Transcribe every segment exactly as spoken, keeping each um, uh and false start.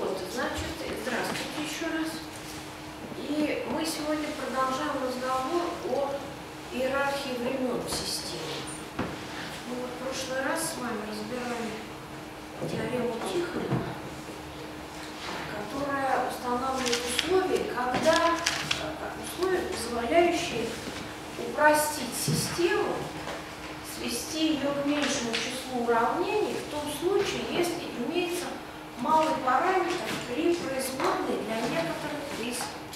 Вот, значит, здравствуйте еще раз. И мы сегодня продолжаем разговор о иерархии времен в системе. Мы вот в прошлый раз с вами разбирали теорему Тихонова, которая устанавливает условия, когда условия, позволяющие упростить систему, свести ее к меньшему числу уравнений в том случае, если имеется малый параметр при производной для некоторых из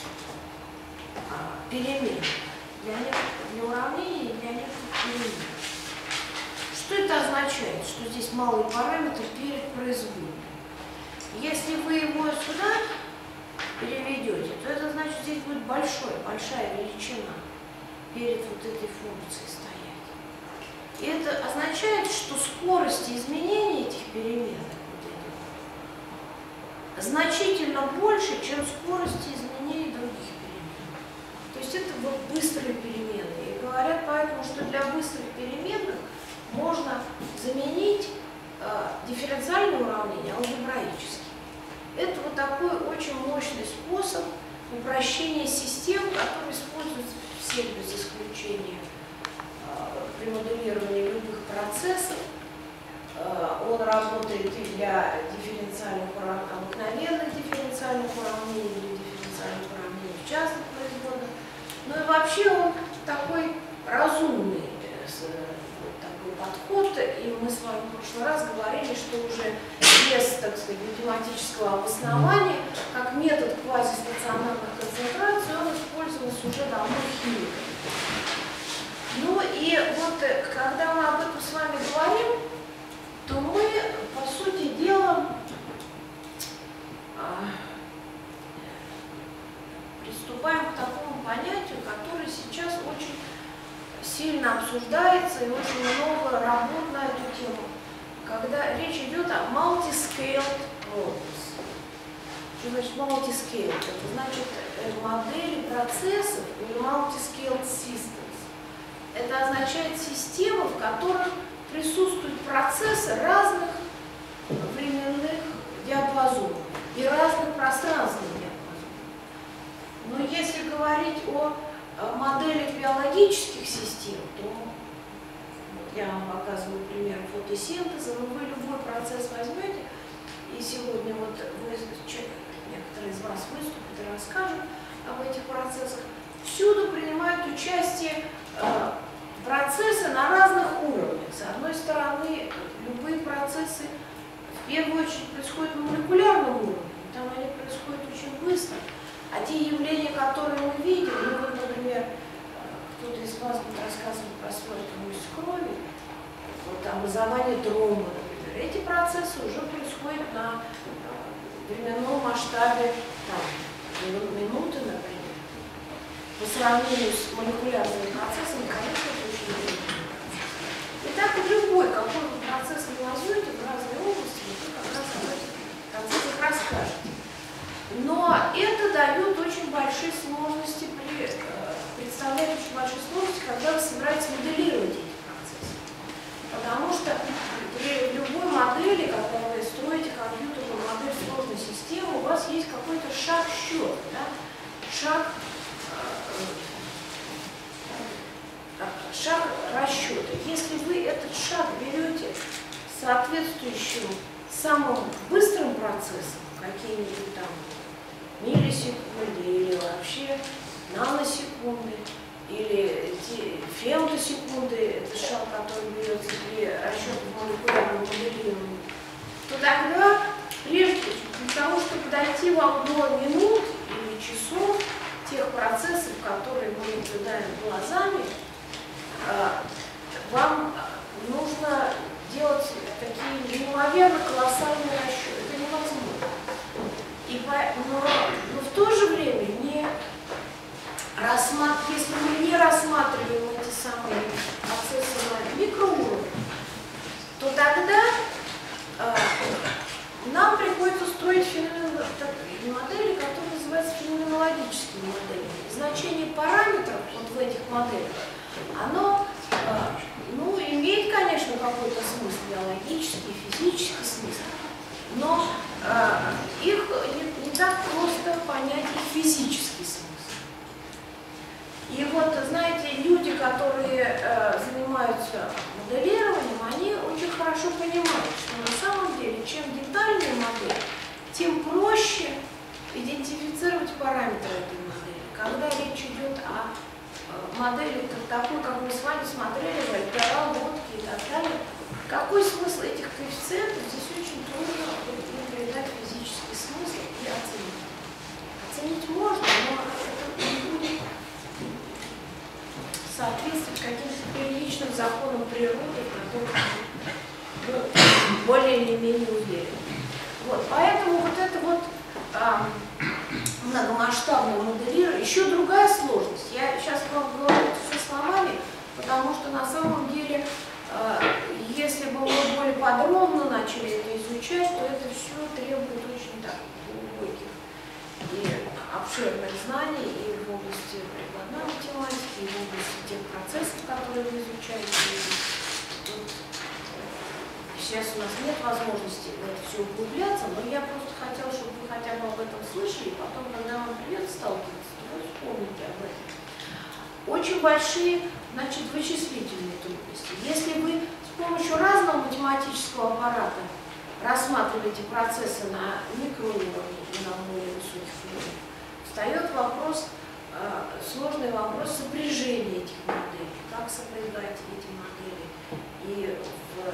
а, перемен, для, некоторых, для уравнений и для некоторых перемен. Что это означает, что здесь малый параметр перед производной? Если вы его сюда переведете, то это значит, здесь будет большой, большая величина перед вот этой функцией стоять. И это означает, что скорость изменения этих переменных значительно больше, чем скорость изменений других переменных. То есть это вот быстрые переменные. И говорят поэтому, что для быстрых переменных можно заменить э, дифференциальное уравнение алгебраически. Это вот такой очень мощный способ упрощения систем, который используется всем без исключения э, при моделировании любых процессов. Он работает и для дифференциальных уравнений, обыкновенных дифференциальных уравнений, или дифференциальных уравнений в частных производных. Ну и вообще он такой разумный вот такой подход. И мы с вами в прошлый раз говорили, что уже без, так сказать, математического обоснования, как метод квазистационарных концентраций, он использовался уже давно химиками. Ну и вот когда мы об этом с вами говорим, то мы, по сути дела, приступаем к такому понятию, которое сейчас очень сильно обсуждается и очень много работ на эту тему, когда речь идет о multi-scaled models. Что значит multi-scaled? Это значит модели процессов или multi-scaled systems. Это означает системы, в которых присутствуют процессы разных временных диапазонов и разных пространственных диапазонов. Но если говорить о моделях биологических систем, то вот я вам показываю пример фотосинтеза, но вы любой процесс возьмете, и сегодня вот вы, некоторые из вас выступят и расскажут об этих процессах, всюду принимают участие э, процессы на разных уровнях. С одной стороны, любые процессы в первую очередь происходят на молекулярном уровне, там они происходят очень быстро. А те явления, которые мы видим, ну вот, например, кто-то из вас будет рассказывать про свертываемость крови, вот образование тромба, например, эти процессы уже происходят на временном масштабе там, минуты, например. По сравнению с молекулярными процессами, конечно, это очень длинный процесс. Итак, любой какой вы процесс не возьмете в разные области, вы как раз об этих процессах расскажете. Но это дает очень большие сложности, при, представляет очень большие сложности, когда вы собираетесь моделировать эти процессы. Потому что при любой модели, когда вы строите компьютерную модель сложной системы, у вас есть какой-то шаг счета, да? шаг шаг расчета. Если вы этот шаг берете соответствующим самым быстрым процессом, какие-нибудь там миллисекунды или вообще наносекунды, или фемтосекунды, это шаг, который берется при расчете молекулярного моделирования, то тогда, прежде для того, чтобы дойти вам до минут или часов тех процессов, которые мы наблюдаем глазами, вам нужно делать такие неимоверно колоссальные расчеты. Это невозможно. И по, но, но в то же время, не рассмат... если мы не рассматриваем эти самые процессы на микроуровне, то тогда э, нам приходится строить феномен... модели, которые называются феноменологическими моделями. Значение параметров вот в этих моделях, оно ну, имеет, конечно, какой-то смысл, биологический, физический смысл, но э, их которые э, занимаются моделированием, они очень хорошо понимают, что на самом деле, чем детальнее модель, тем проще идентифицировать параметры этой модели. Когда речь идет о э, модели такой, как мы с вами смотрели, вектора, лодки и так далее, какой смысл этих коэффициентов, здесь очень трудно передать физический смысл и оценить. Оценить можно, но это не будет соответствовать каким-то первичным законам природы, в которых мы ну, более или менее уверены. Вот, поэтому вот это вот а, многомасштабное моделирование, еще другая сложность. Я сейчас вам говорю все словами, потому что на самом деле, а, если бы мы более подробно начали это изучать, то это все требует очень так, глубоких и обширных знаний и в области прикладной математики, и в области тех процессов, которые вы изучаете. Тут сейчас у нас нет возможности в это все углубляться, но я просто хотела, чтобы вы хотя бы об этом слышали, и потом, когда вам придется сталкиваться, то вы вспомните об этом. Очень большие, значит, вычислительные трудности. Если вы с помощью разного математического аппарата рассматриваете процессы на микроуровне и на более высоких уровнях, встает вопрос, э, сложный вопрос сопряжения этих моделей, как сопрягать эти модели и в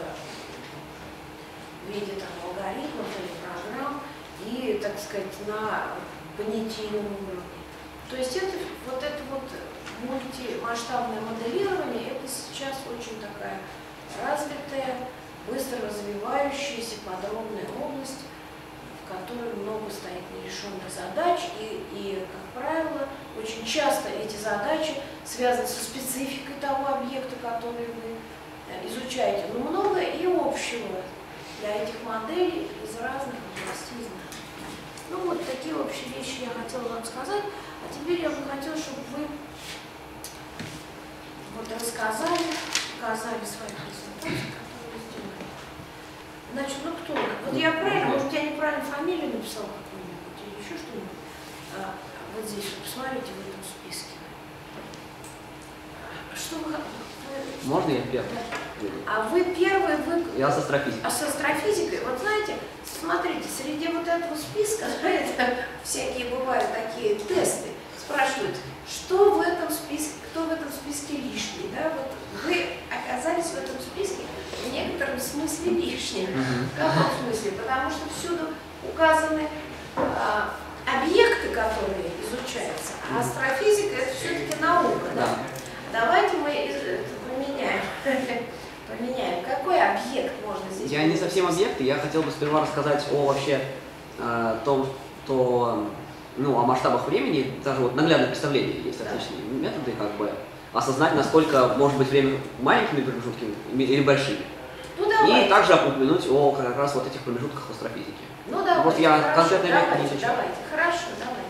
виде там, алгоритмов или программ, и, так сказать, на понятийном уровне. То есть это, вот это вот мультимасштабное моделирование, это сейчас очень такая развитая, быстро развивающаяся подробная область, в которой много стоит нерешенных задач, и, и, как правило, очень часто эти задачи связаны со спецификой того объекта, который вы изучаете. Но много и общего для этих моделей из разных областей знаний. Ну вот такие общие вещи я хотела вам сказать, а теперь я бы хотела, чтобы вы вот рассказали, показали свои презентации, которые вы сделали. Значит, ну кто? Вот я правильно, может, я неправильно фамилию написала какую-нибудь или еще что-нибудь. А, вот здесь, вот, посмотрите в этом списке. Что вы... Можно я первый? А вы первый, вы... Я с астрофизикой. А с астрофизикой, вот знаете, смотрите, среди вот этого списка, знаете, всякие бывают такие тесты, спрашивают, что в этом списке, кто в этом списке лишний, да, вот вы оказались в этом списке в некотором смысле лишним. В каком смысле? Потому что всюду указаны а, объекты, которые изучаются, а астрофизика это все-таки наука, да? Давайте мы это поменяем. Поменяем. Какой объект можно здесь? Я не совсем объект, я хотел бы сперва рассказать о вообще э, том, что, ну, о масштабах времени, даже вот наглядное представление есть различные да. методы, как бы осознать, насколько может быть время маленькими промежутками или большими. Ну, давайте. И также упомянуть о как раз вот этих промежутках в астрофизике. Ну давайте. Вот я хорошо, конкретно давайте, не изучал. давайте. Хорошо, давайте.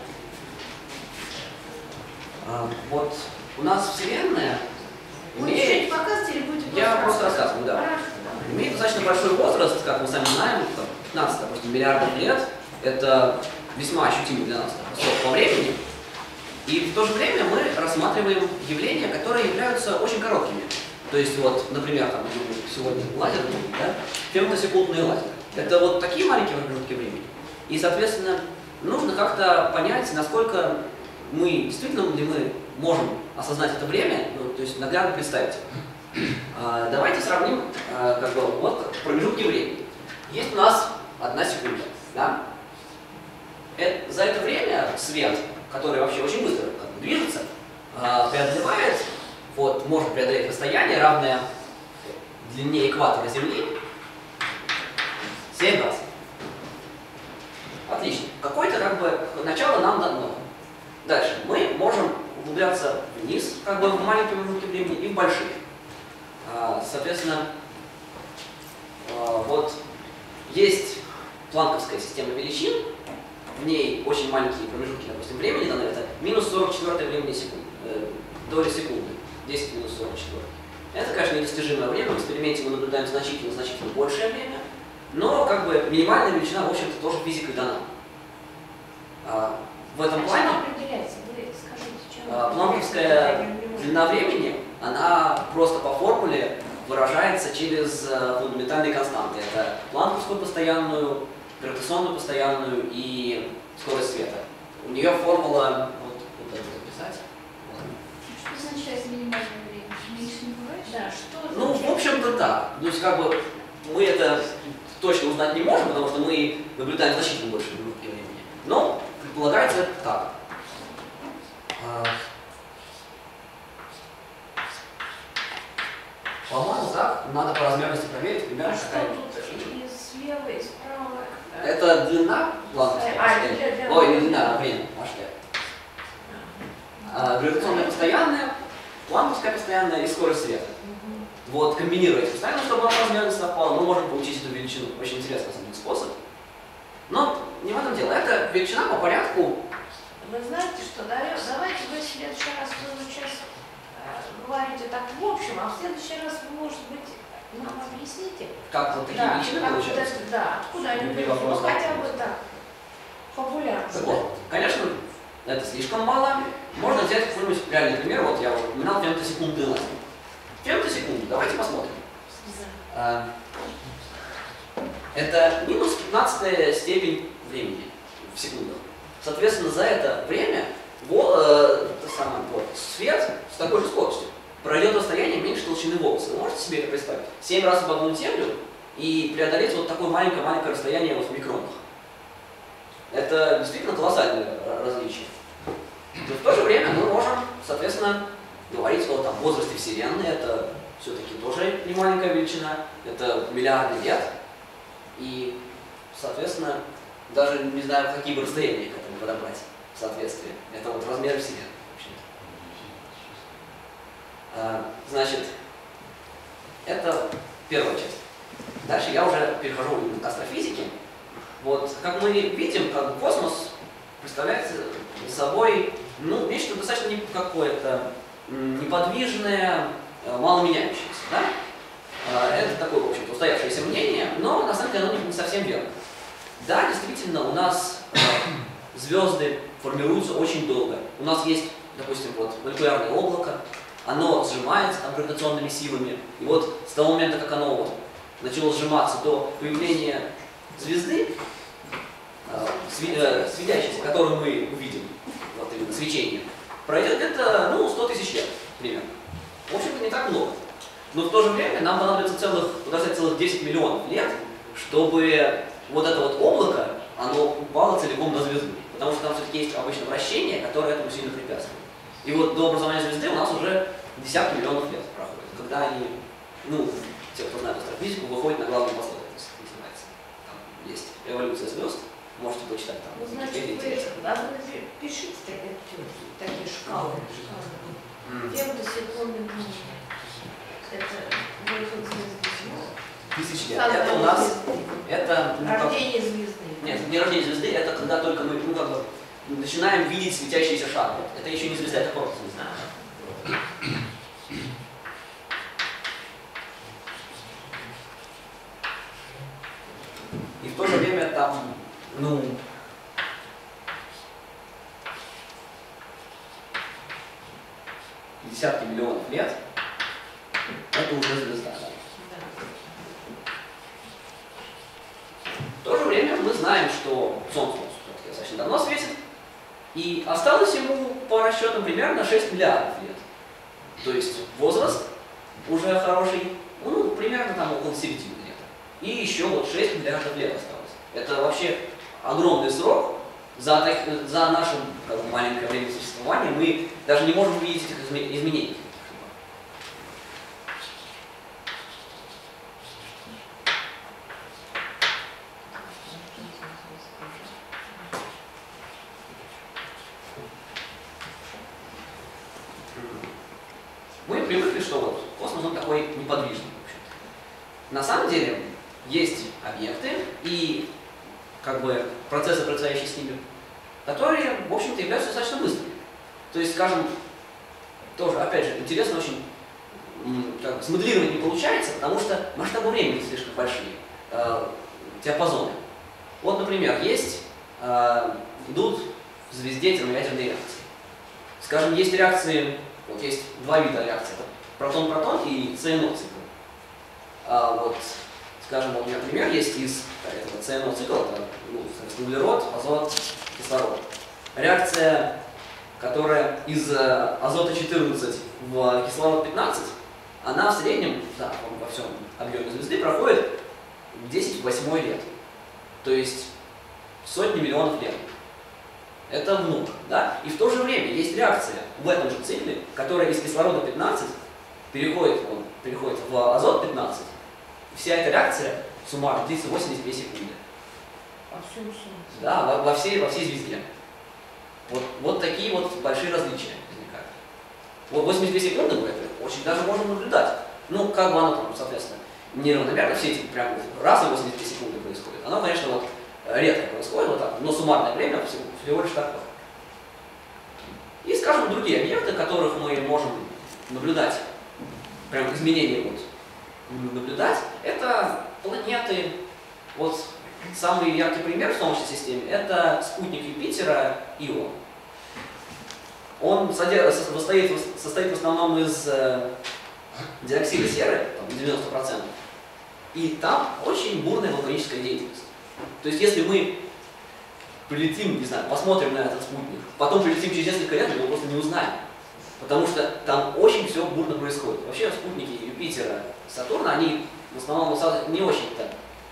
А, вот у нас Вселенная Вы имеет... что-нибудь показываете или будете Я просто рассказываю, да. Хорошо, Имеет достаточно большой возраст, как мы сами знаем, пятнадцать, допустим, миллиардов лет. Это весьма ощутимый для нас срок по времени. И в то же время мы рассматриваем явления, которые являются очень короткими. То есть, вот, например, там, сегодня лазер, да, фемтосекундные лазеры. Это вот такие маленькие промежутки времени. И, соответственно, нужно как-то понять, насколько мы действительно ли мы можем осознать это время, ну, то есть наглядно представить. А, давайте сравним а, как бы, вот, промежутки времени. Есть у нас одна секунда. Да? Это, за это время свет, который вообще очень быстро как бы, движется, а, преодолевает, вот, может преодолеть расстояние, равное длине экватора Земли, семь раз. Отлично. Какое-то как бы начало нам дано. Дальше. Мы можем углубляться вниз, как бы в маленькие промежутки времени, и в большие. А, соответственно, а, вот есть планковская система величин, в ней очень маленькие промежутки, допустим, времени даны, это минус сорок четыре времени секунд, э, доли секунды, десять минус сорок четыре. Это, конечно, недостижимое время, в эксперименте мы наблюдаем значительно-значительно большее время, но как бы минимальная величина, в общем-то, тоже физикой дана. А, в этом плане определяется? Вы скажите, чем а, планковская длина времени она просто по формуле выражается через фундаментальные константы. Это планковскую постоянную, гравитационную постоянную и скорость света. У нее формула, вот, вот это записать. Что означает минимальное время? Меньше не бывает? Да, что Ну, в общем-то, так. То есть, как бы, мы это точно узнать не можем, потому что мы наблюдаем значительно больше промежутки времени. Но предполагается это так. По-моему, так. Надо по размерности проверить, примерно А что какая. тут и слева, и справа? Это длина планковская А, постоянная. для- для- Ой, не длина, а время. Масштаб. А, гравитационная постоянная, планковская постоянная и скорость света. Вот, комбинируя эти постоянно, чтобы она размерность совпала, мы можем получить эту величину. Очень интересный, на самом деле, способ. Но не в этом дело. Это величина по порядку. Вы знаете, что давай- давайте вы в следующий раз вы сейчас э, говорите так в общем, а в следующий раз вы, может быть, нам объясните. Как вот такие Да, величины как вот получаются. это, да, откуда они Не берут, вопрос, ну хотя да. бы так, популярно. Так вот, конечно, это слишком мало. Можно взять какой-нибудь реальный пример. Вот я вот упоминал фемтосекунды эластик. Фемтосекунды, давайте посмотрим. А, Это минус пятнадцатая степень времени в секундах. Соответственно, за это время во, э, это самое, вот, свет с такой же скоростью пройдет расстояние меньше толщины волоса. Вы можете себе это представить? Семь раз обогнуть Землю и преодолеть вот такое маленькое-маленькое расстояние вот в микронах. Это действительно колоссальное различие. Но в то же время мы можем, соответственно, говорить о там, возрасте Вселенной. Это все-таки тоже не маленькая величина. Это миллиарды лет. И, соответственно, даже не знаю, какие бы расстояния к этому подобрать в соответствии. Это вот размер Вселенной. А, значит, это первая часть. Дальше я уже перехожу к астрофизике. Вот, как мы видим, как бы космос представляет собой ну, нечто достаточно не какое-то неподвижное, мало меняющееся. Да? Это такое, в общем-то, устоявшееся мнение, но на самом деле оно не совсем верно. Да, действительно, у нас звезды формируются очень долго. У нас есть, допустим, вот молекулярное облако, оно сжимается там гравитационными силами, и вот с того момента, как оно вот начало сжиматься до появления звезды, светящейся, которую мы увидим, вот именно свечение, пройдет где-то ну, сто тысяч лет примерно. В общем-то, не так много. Но в то же время нам понадобится целых, сказать, целых десять миллионов лет, чтобы вот это вот облако, оно упало целиком на звезду. Потому что там все-таки есть обычно вращение, которое этому сильно препятствует. И вот до образования звезды у нас уже десятки миллионов лет проходит, когда они, ну, те, кто знает астрофизику, выходят на главную последовательность, называется. Там есть эволюция звезд, можете почитать там. Ну, значит, вы, а вы пишите такие, такие шкалы. Фемтосекунды времени. Это выход звезды. Тысяч лет. Это у нас, это... Ну, рождение как, звезды. нет, не рождение звезды, это когда только мы, ну, как бы, начинаем видеть светящийся шар. Это еще не звезда, это просто звезда. И в то же время там, ну, десятки миллионов лет, это уже звезда. Да? В то же время мы знаем, что Солнце достаточно давно светит, и осталось ему по расчетам примерно шесть миллиардов лет. То есть возраст уже хороший, ну, примерно там около середины где-то. И еще вот шесть миллиардов лет осталось. Это вообще огромный срок. За, так, за наше как бы, маленькое время существования мы даже не можем увидеть этих изменений. Мы привыкли, что вот космос он такой неподвижный. На самом деле есть объекты и как бы процессы, происходящие с ними, которые, в общем-то, являются достаточно быстрыми. То есть, скажем, тоже, опять же, интересно очень, как бы, смоделировать не получается, потому что масштабы времени слишком большие, э, диапазоны. Вот, например, есть, э, идут в звезде термоядерные реакции. Скажем, есть реакции, вот есть два вида реакций. протон-протон и ЦНО-цикл. А вот, скажем, вот у меня пример есть из этого ЦНО-цикла, это ну, углерод, азот, кислород. Реакция, которая из азота четырнадцать в кислород пятнадцать, она в среднем, да, во всем объеме звезды проходит десять в восьмой лет. То есть сотни миллионов лет. Это много, да? И в то же время есть реакция в этом же цикле, которая из кислорода пятнадцать переходит, он, переходит в азот пятнадцать. Вся эта реакция суммарно длится восемьдесят две секунды. Во всем Солнце. Да, во, во, всей, во всей звезде. Вот, вот такие вот большие различия возникают. Вот восемьдесят две секунды мы это очень даже можем наблюдать. Ну, как бы оно там, соответственно, неравномерно, все эти прям раз и восемьдесят две секунды происходит. Оно, конечно, вот редко происходит вот так, но суммарное время всего, всего лишь такое. И, скажем, другие объекты, которых мы можем наблюдать, прям изменения вот наблюдать, это планеты. Вот самый яркий пример в Солнечной системе – это спутник Юпитера Ио. Он состоит, состоит в основном из э, диоксида серы, там, девяносто процентов, и там очень бурная вулканическая деятельность. То есть если мы прилетим, не знаю, посмотрим на этот спутник, потом прилетим через несколько лет, мы его просто не узнаем. Потому что там очень все бурно происходит. Вообще спутники Юпитера, Сатурна, они в основном не очень-то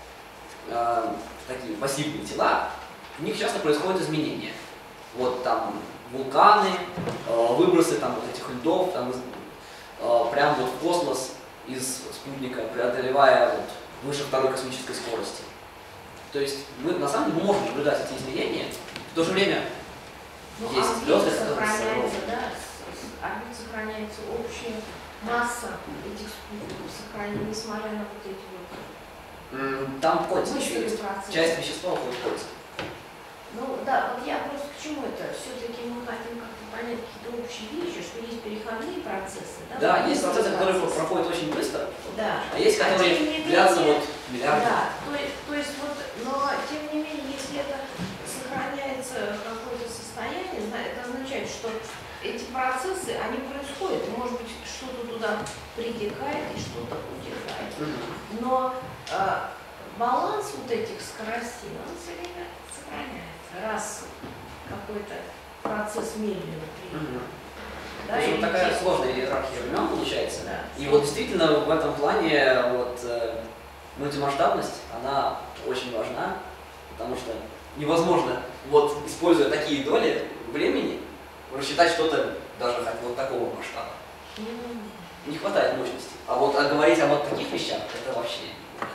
э, такие пассивные тела, у них часто происходят изменения. Вот там вулканы, э, выбросы там вот этих льдов, там, э, прям вот в космос из спутника, преодолевая вот выше второй космической скорости. То есть мы на самом деле можем наблюдать эти изменения, в то же время ну, есть звезды, которые сохраняется, да, орбит сохраняется общая масса этих спутников, сохранена, несмотря на вот эти вот там поиск еще быстрые есть. процессы. Часть вещества уходит в поиск. Ну да, вот я просто к чему это? Все-таки мы хотим как-то понять какие-то общие вещи, что есть переходные процессы. Да, Да, есть процессы, которые проходят очень быстро, да. а есть, которые а длятся вот миллиарды. Да, то, то есть вот, но тем не менее, если это сохраняется какое-то состояние, это означает, что эти процессы, они происходят, и, может быть, что-то туда притекает и что-то утекает. Но э, баланс вот этих скоростей, он все время сохраняется. Раз какой-то процесс медленно принимает. Mm-hmm. Да, в общем, или такая тихо. сложная иерархия времен получается. Да. И вот действительно в этом плане вот, э, мультимасштабность, она очень важна, потому что невозможно, вот, используя такие доли времени, рассчитать что-то даже хоть вот такого масштаба. Mm-hmm. Не хватает мощности. А вот а говорить о вот таких вещах, это вообще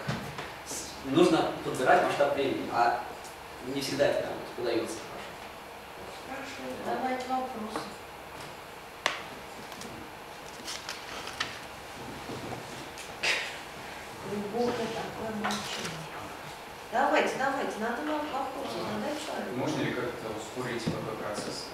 нужно подбирать масштаб времени, а не всегда это прям вот удается. Хорошо, давайте вопросы. Глубокое такое молчание. Давайте, давайте, надо вам вопросы задать человеку. Можно ли как-то ускорить такой процесс?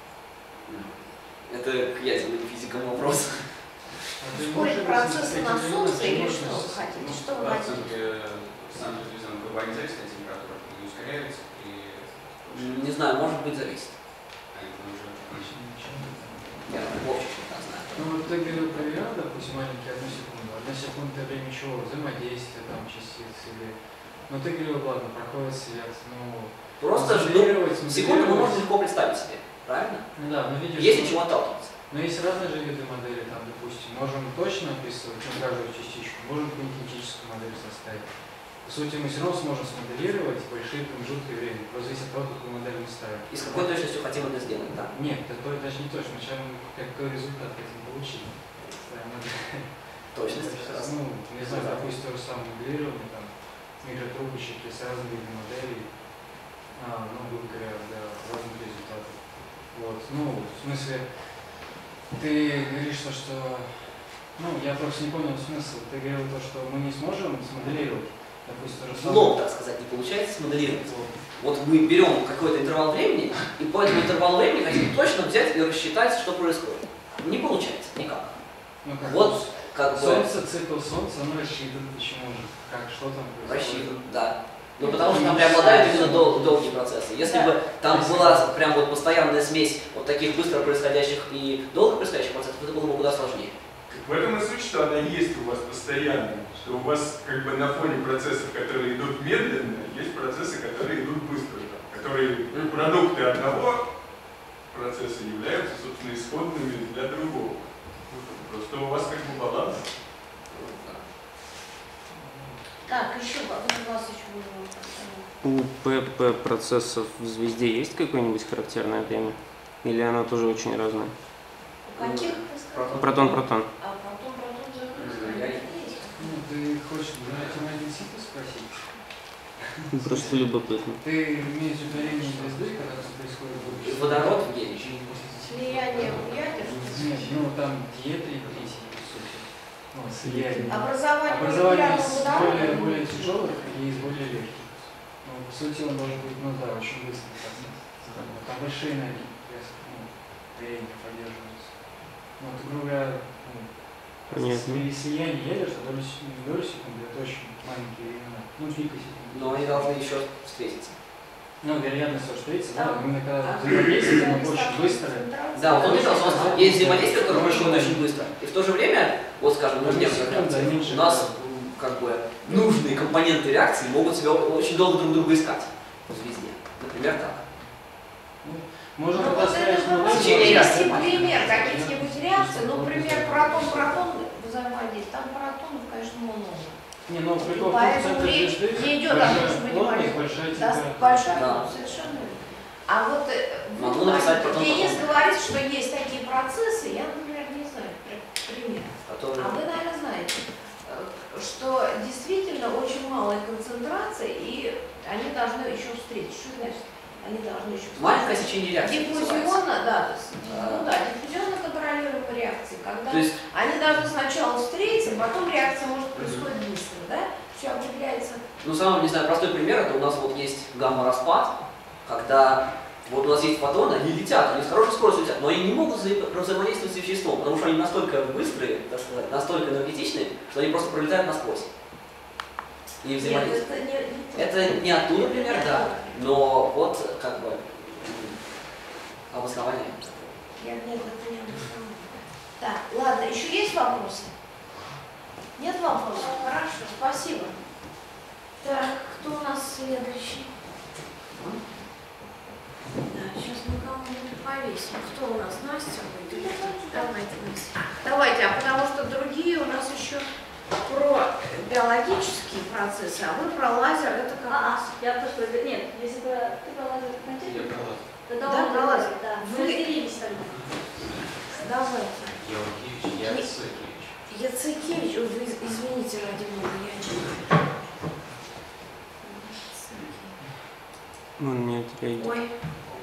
Это к ядерным физикам вопрос. Ускорить процессы на Солнце или что вы хотите? Что вы хотите? Самый телевизионный глобализация температура не ускоряется и... Не знаю, может быть, зависит. А это уже Я в общем не знаю. Ну вот ты говорил про реал, допустим, маленькие одну секунду. Одна секунда это время чего? Взаимодействия там частиц или... Ну ты говорил, ладно, проходит свет, ну... Просто жду. Секунду мы можем легко представить себе, правильно? Ну да, но видишь... Есть от чего отталкиваться. Но есть разные же виды модели, там, допустим, можем точно описывать ну, каждую частичку, можем кинетическую модель составить. По сути, мы все равно сможем смоделировать большие промежутки времени, просто зависит от того, какую модель мы ставим. И с какой точностью хотим это сделать, да? Нет, это даже не точно, сначала мы какой результат хотим получить. Точность как раз. Ну, не знаю, допустим, то же самое моделирование, там, микротрубочки с разными видами моделей, а, ну, грубо говоря, для разных результатов. Вот, ну, в смысле, ты говоришь, что, что, ну, я просто не понял смысл. Ты говорил то, что мы не сможем смоделировать, допустим, то же самое. Лоб, так сказать, не получается смоделировать. Вот мы берем какой-то интервал времени, и по этому интервалу времени хотим точно взять и рассчитать, что происходит. Не получается никак. Ну, как Вот как бы Солнце, цикл Солнца, оно рассчитан, почему же, как, что там происходит. рассчитан, да. Ну, потому что там преобладают именно дол долгие процессы. Если Да. бы там была прям вот постоянная смесь вот таких быстро происходящих и долго происходящих процессов, это было бы куда сложнее. В этом и суть, что она есть у вас постоянно, что у вас как бы на фоне процессов, которые идут медленно, есть процессы, которые идут быстро, которые продукты одного процесса являются, собственно, исходными для другого. Просто у вас как бы баланс. Так, еще, у вас еще было. У пэ пэ процессов в звезде есть какое-нибудь характерное время? Или оно тоже очень разное? У каких? Протон-протон. А потом, потом Я- есть. Ну, ты хочешь гравитомагнетизм спросить? Просто любопытно. Ты имеешь в виду время звезды, когда это происходит в будущем? Водород в гелий. Слияние ядер. Нет, ну там диета и тритий, по сути. Ну, слияние. Образование Образование молекулярного из водорода. более, более тяжелых и из более легких. Ну, по сути, он должен быть, ну да, очень быстрый процесс. Там большие энергии, ну, трения поддерживаются. Ну, это, грубо говоря, ну, Понятно. при слиянии ядер, что долю, сек- долю секунды, это очень маленькие времена. Ну, пика секунды. Но они должны еще встретиться. Ну, вероятность что встретиться, да, Да. именно когда А взаимодействие, оно есть очень такая быстрое. концентрация. Да, вот он сказал, что у нас есть взаимодействие, которое Очень происходит очень да. быстро. И в то же время, вот скажем, ну, в некоторых секунда, реакциях, меньше у нас всего. м, как бы нужные компоненты реакции могут себя очень долго друг друга искать в звезде. Например, так. Можно Ну, тогда вот сказать, это что вы мы можете Течение реакции. привести пример каких-нибудь реакций, ну, например, протон-протон взаимодействие, там протонов, конечно, много. Не, ну, И прикол в том, поэтому что речь звезды не идет о том, большая чтобы не плотность, болеть. большая Да, температура. большая, Да. ну, совершенно верно. А вот э, вы Могу говорите, написать потом где есть потом. говорит, что есть такие процессы, я, например, не знаю, пр- пример. Которые... А вы, наверное, знаете, э, что действительно очень малая концентрация, и они должны еще встретиться. Что значит? Они должны еще встретиться. Маленькое сечение реакции называется. Диффузионно, да, то есть, Да. ну да, диффузионно контролируемые реакции, когда То есть, они должны сначала встретиться, потом реакция может происходить быстро, да? Все определяется. ну, самый, не знаю, простой пример, это у нас вот есть гамма-распад, когда вот у нас есть фотоны, они летят, они с хорошей скоростью летят, но они не могут взаим- взаимодействовать с веществом, потому что они настолько быстрые, так сказать, настолько энергетичные, что они просто пролетают насквозь. И Нет, взаимодействуют. это не, не Это не оттуда, Это не например, да, оттуда. но вот как бы м, обоснование. Я, нет, это не обоснование. Так, ладно, еще есть вопросы? Нет вопросов? Хорошо, спасибо. Так, кто у нас следующий? Да, сейчас мы кого-нибудь повесим. Кто у нас? Настя будет? Давайте, Настя. Давайте, а потому что другие у нас еще про биологические процессы, а вы про лазер, это как А, раз. а, я просто, нет, если бы ты про лазер Я контекст, права. тогда Да, он про лазер. да. Вы- Мы разделились тогда. Давайте. Георгиевич, Яцекович. Яцекевич, ой, вы извините, ради бога, я не знаю. Он мне отреагирует. Ой.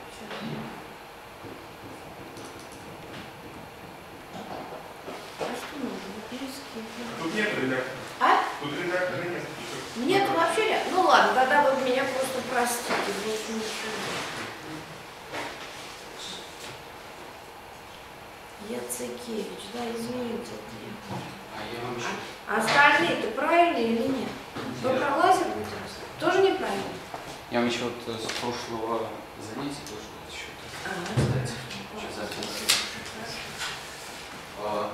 А что надо? Близкие. Тут нет редактора. А? Тут редактора нет. Нет, вообще нет. Ну ладно, тогда вы меня просто простите. Больше ничего. Яцекевич, да, извините. А я вам еще... А остальные-то правильные или нет? Вы про лазер будете рассказывать? Тоже неправильно? Я вам еще вот э, с прошлого занятия тоже вот еще А, сказать. Сейчас запомню. А,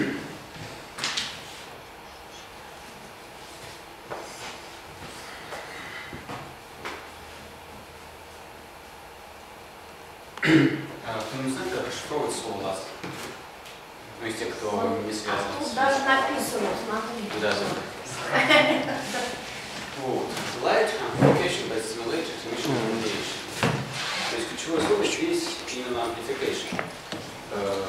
а, Кто не знает, как расшифровывать слово лазер? Ну, из тех, кто не связан А тут с... даже написано, смотри. Да, да. Вот. Light amplification by simulated emission radiation. То есть ключевое слово здесь именно amplification. Э,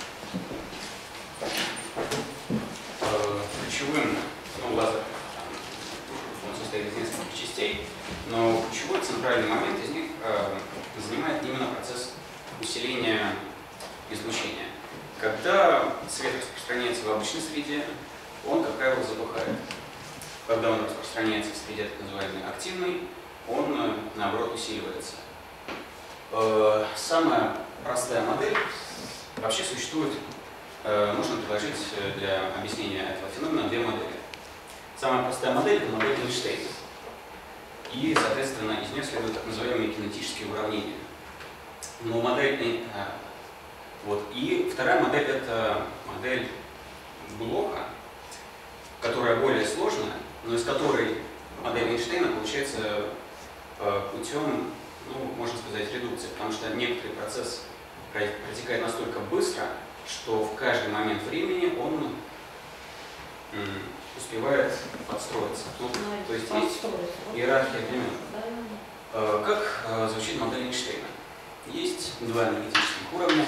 э, Ключевым, ну, лазер, там, он состоит из нескольких частей, но ключевой центральный момент из них э, занимает именно процесс усиления излучения. Когда свет распространяется в обычной среде, он, как правило, затухает. Когда он распространяется в среде так называемой активной, он, э, наоборот, усиливается. Э, Самая простая модель вообще существует, э, можно предложить э, для объяснения этого феномена две модели. Самая простая модель – это модель Эйнштейна. И, соответственно, из нее следуют так называемые кинетические уравнения. Но модель, э, вот. И вторая модель – это модель блока, которая более сложная, но из которой модель Эйнштейна получается путем, ну, можно сказать, редукции, потому что некоторый процесс протекает настолько быстро, что в каждый момент времени он успевает подстроиться. Ну, то есть есть иерархия времен. Как звучит модель Эйнштейна? Есть два энергетических уровня.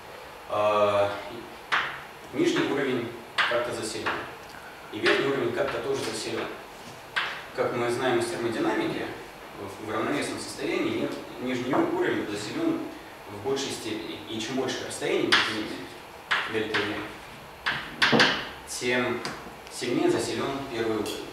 Нижний уровень как-то заселен, и верхний уровень как-то тоже заселен. Как мы знаем из термодинамики, в равновесном состоянии нет, нижний уровень заселен в большей степени. И чем больше расстояние между ними, дельта V, тем сильнее заселен первый уровень.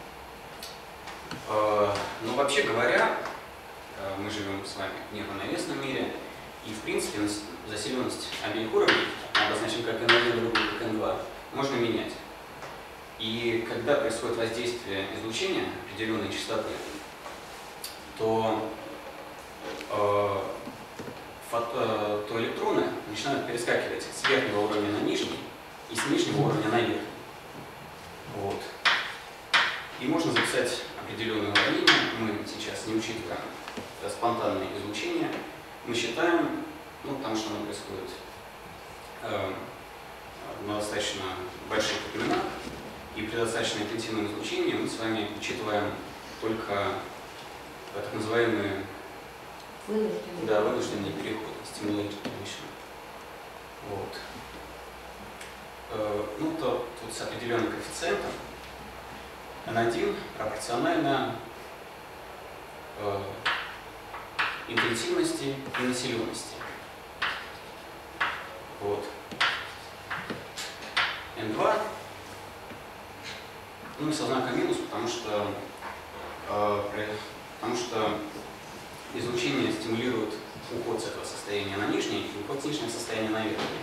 Но вообще говоря, мы живем с вами в неравновесном мире, и в принципе заселенность обеих уровней, обозначена как эн один, другой как эн два, можно менять. И когда происходит воздействие излучения определенной частоты, то, э, фото, то электроны начинают перескакивать с верхнего уровня на нижний и с нижнего уровня на верхний. Вот. И можно записать определенное уравнение. Мы сейчас не учитываем спонтанное излучение. Мы считаем, ну, потому что оно происходит э, на достаточно больших глубинах, и при достаточно интенсивном излучении мы с вами учитываем только так называемые вынужденные, да, вынужденные переходы, stimulated emission. Вот. Э, ну, то тут с определенным коэффициентом эн один пропорционально э, интенсивности и населенности. Вот. эн два, ну, со знаком минус, потому что, э, потому что излучение стимулирует уход с этого состояния на нижнее и уход с нижнего состояния на верхнее.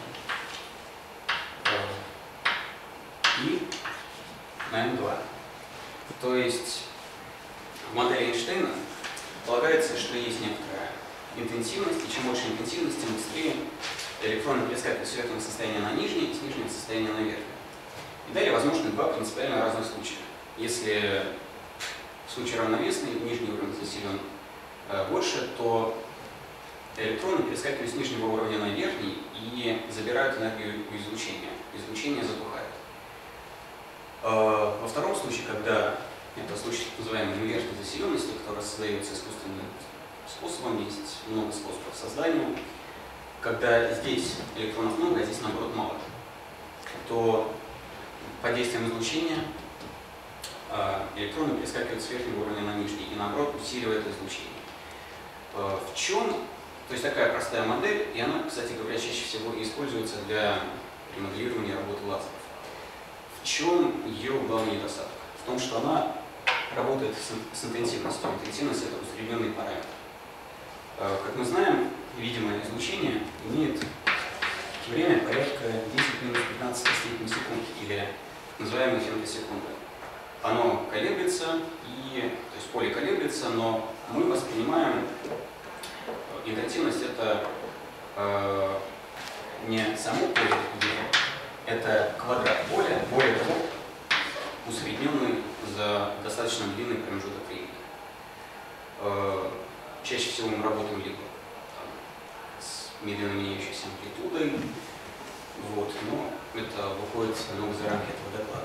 Э, и на эн два. То есть в модели Эйнштейна полагается, что есть некоторая интенсивность, и чем больше интенсивность, тем быстрее электроны перескакивают с верхнего состояния на нижнее и с нижнего состояния на верхнее. И далее возможны два принципиально разных случая. Если в случае равновесный нижний уровень заселен э, больше, то электроны перескакивают с нижнего уровня на верхний и забирают энергию у излучения. Излучение затухает. Э, во втором случае, когда это случай так называемой инверсной заселенности, которая создается искусственным способом, есть много способов создания, когда здесь электронов много, а здесь наоборот мало, то под действием излучения электроны перескакивают с верхнего уровня на нижний и наоборот усиливает излучение. В чем, то есть такая простая модель, и она, кстати говоря, чаще всего используется для моделирования работы лазеров. В чем ее главный недостаток? В том, что она работает с, с интенсивностью. Интенсивность — это усредненный параметр. Как мы знаем, видимое излучение имеет время порядка десять минус пятнадцать степени секунд, или так называемые фемтосекунды. Оно колеблется, и, то есть поле колеблется, но мы воспринимаем интенсивность — это э, не само поле, это квадрат поля, более того, усредненный за достаточно длинный промежуток времени. Э, чаще всего мы работаем либо там, с медленно меняющейся амплитудой, вот, но это выходит немного за рамки этого доклада.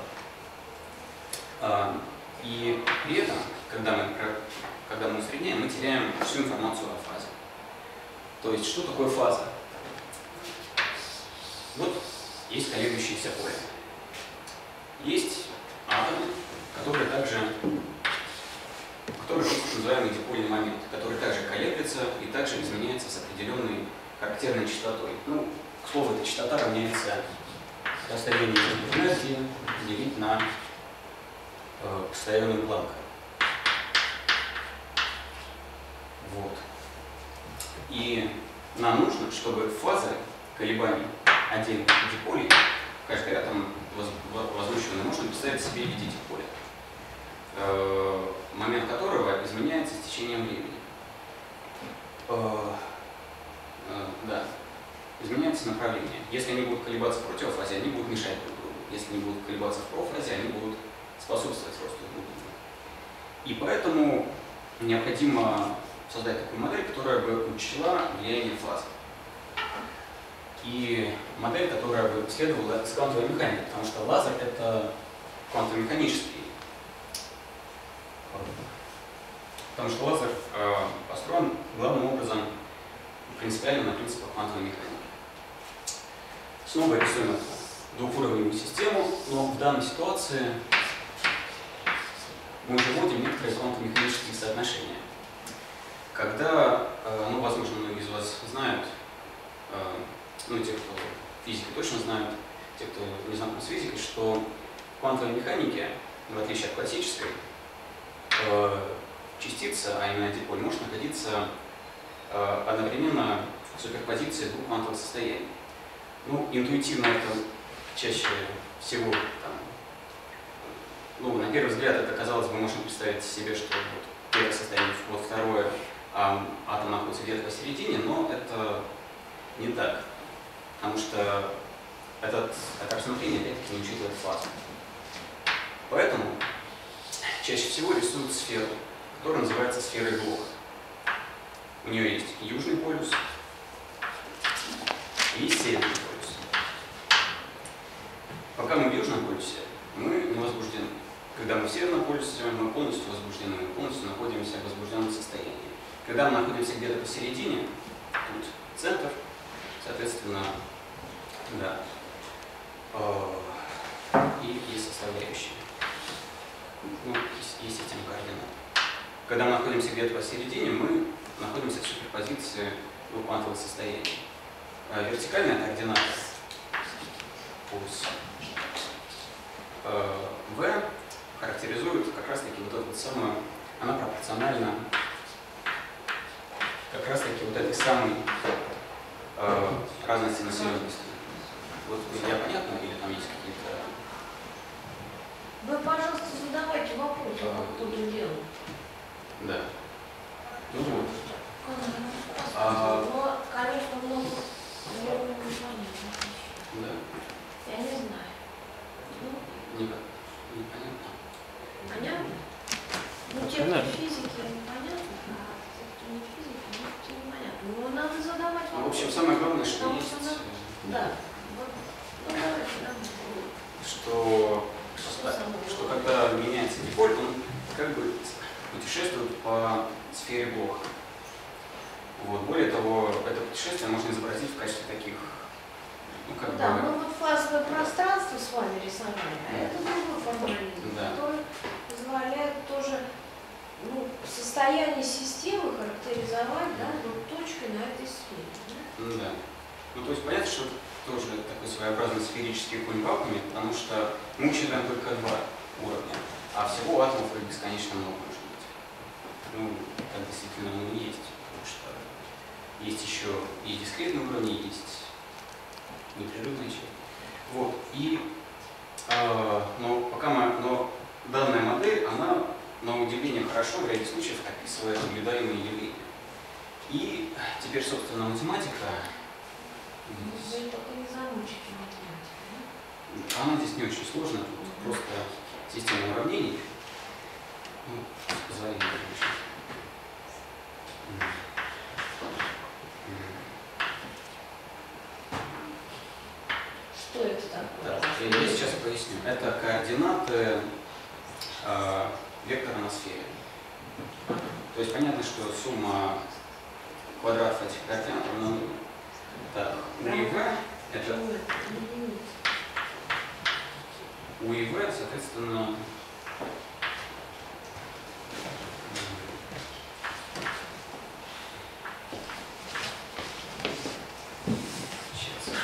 А, и при этом, когда мы, когда мы усредняем, мы теряем всю информацию о фазе. То есть, что такое фаза? Вот есть колеблющееся поле. Есть атомы, которые также, которые есть так называемый дипольный момент, который также колеблется и также изменяется с определенной характерной частотой. Ну, к слову, эта частота равняется расстоянию энергии делить на э, постоянную планку. Вот. И нам нужно, чтобы фазы колебаний отдельных диполей, каждый атом возвращенный, можно представить себе в виде диполя, э, момент которого изменяется с течением времени. Э, э, да. Изменяется направление. Если они будут колебаться в противофазе, они будут мешать друг другу. если они будут колебаться в профазе, они будут способствовать росту глубины. И поэтому необходимо создать такую модель, которая бы учла влияние фазы. И модель, которая бы следовала с квантовой механикой, потому что лазер — это квантово-механический. Потому что лазер э, построен главным образом принципиально на принципах квантовой механики. Снова рисуем эту двухуровневую систему, но в данной ситуации мы уже вводим некоторые квантово-механические соотношения. Когда, э, ну, возможно, многие из вас знают, э, ну, те, кто физики точно знают, те, кто не знаком с физикой, что в квантовой механике, в отличие от классической, э, частица, а именно диполь, может находиться э, одновременно в суперпозиции двух квантовых состояний. Ну, интуитивно это чаще всего, там, ну, на первый взгляд, это, казалось бы, можно представить себе, что вот первое состояние, вот второе, а атом находится где-то посередине, но это не так, потому что этот, это рассмотрение опять-таки не учитывает фазу. Поэтому чаще всего рисуют сферу, которая называется сферой Блоха. У нее есть южный полюс и северный полюс. Пока мы в южном полюсе, мы не возбуждены. Когда мы в северном полюсе, мы полностью возбуждены, мы полностью находимся в возбужденном состоянии. Когда мы находимся где-то посередине, тут центр, соответственно, да, и есть составляющие. Ну, есть, есть система координат. Когда мы находимся где-то посередине, мы находимся в суперпозиции двух квантовых состояний. Вертикальная координата пульс V характеризует как раз таки вот эту вот самую, она пропорциональна как раз таки вот этой самой э, разности населенности. Вот я понятно, или там есть какие-то... Вы, пожалуйста, задавайте вопросы, как кто-то делал. Да. Ну вот. А, но, конечно, много непонятно. Да. Я не знаю. Ну, Непонятно. понятно? Ну, те, кто физики, непонятно, а те, кто не физики, ну, те непонятно. Но надо задавать вопросы. В общем, самое главное, что Потому есть... что надо- Да. Вот. Ну, давайте, да. Что, Что само? что когда меняется диполь, он как бы путешествует по сфере Блоха. Вот. Более того, это путешествие можно изобразить в качестве таких, ну как Да, бы... мы вот фазовое пространство с вами рисовали, а это другой формализм, Да. который позволяет тоже ну, состояние системы характеризовать, да, вот точкой на этой сфере. Да? Ну да. Ну то есть понятно, что это тоже такой своеобразный сферический конь в вакууме, потому что мы учитываем только два уровня, а всего атомов их бесконечно много может быть. Ну, так действительно оно и есть, потому что есть еще и дискретные уровни, есть непрерывная часть. Вот. И, э, но пока мы, но данная модель, она на удивление хорошо в ряде случаев описывает наблюдаемые явления. И теперь, собственно, математика. Вы только не замучите математику, да? Она здесь не очень сложная, тут просто система уравнений. Ну, с позволения, конечно. Что это такое? Да, я сейчас поясню. Это координаты э, вектора на сфере. То есть понятно, что сумма квадратов этих координат равна нулю. Так, у и v это у и v, соответственно, сейчас.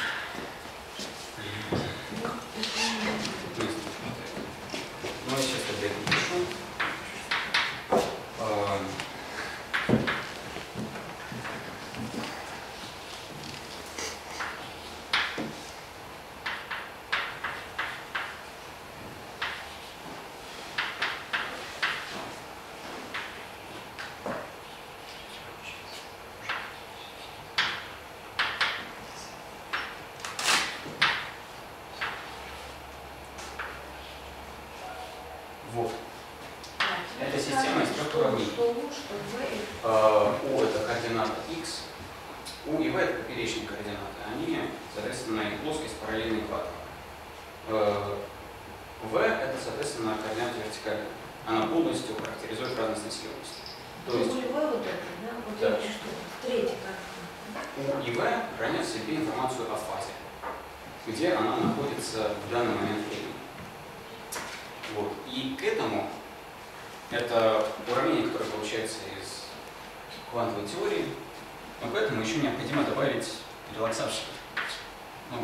Ну, я сейчас тогда это напишу. что V и Э, U это координата x, U и V это поперечные координаты. Они, соответственно, их плоскость параллельны экватору. Э, V это, соответственно, координата вертикальная. Она полностью характеризует разность населенности. То есть V вот это, да? Вот Да. эти штуки. Третья картина. U и V хранят в себе информацию о фазе, где она находится в данный момент времени. Вот. И к этому это уравнение, которое получается из квантовой теории, но к этому еще необходимо добавить релаксацию. Ну,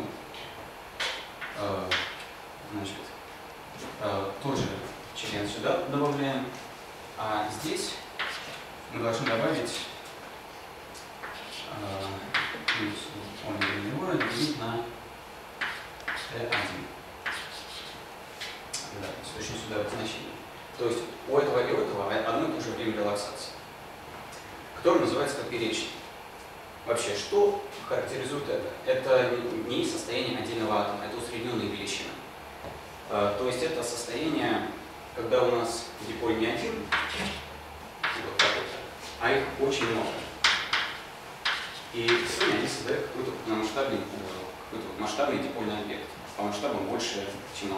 э, значит, э, тоже член сюда добавляем, а здесь мы должны добавить он нулевое делить на Т один. Да, то есть очень сюда значение. То есть у этого и у этого одно и то же время релаксации, которое называется поперечный. Вообще, что характеризует это? Это не состояние отдельного атома, это усредненные величины. То есть это состояние, когда у нас диполь не один, вот такой-то, а их очень много. И сегодня они создают какой-то масштабный, какой-то масштабный дипольный объект. По масштабам больше, чем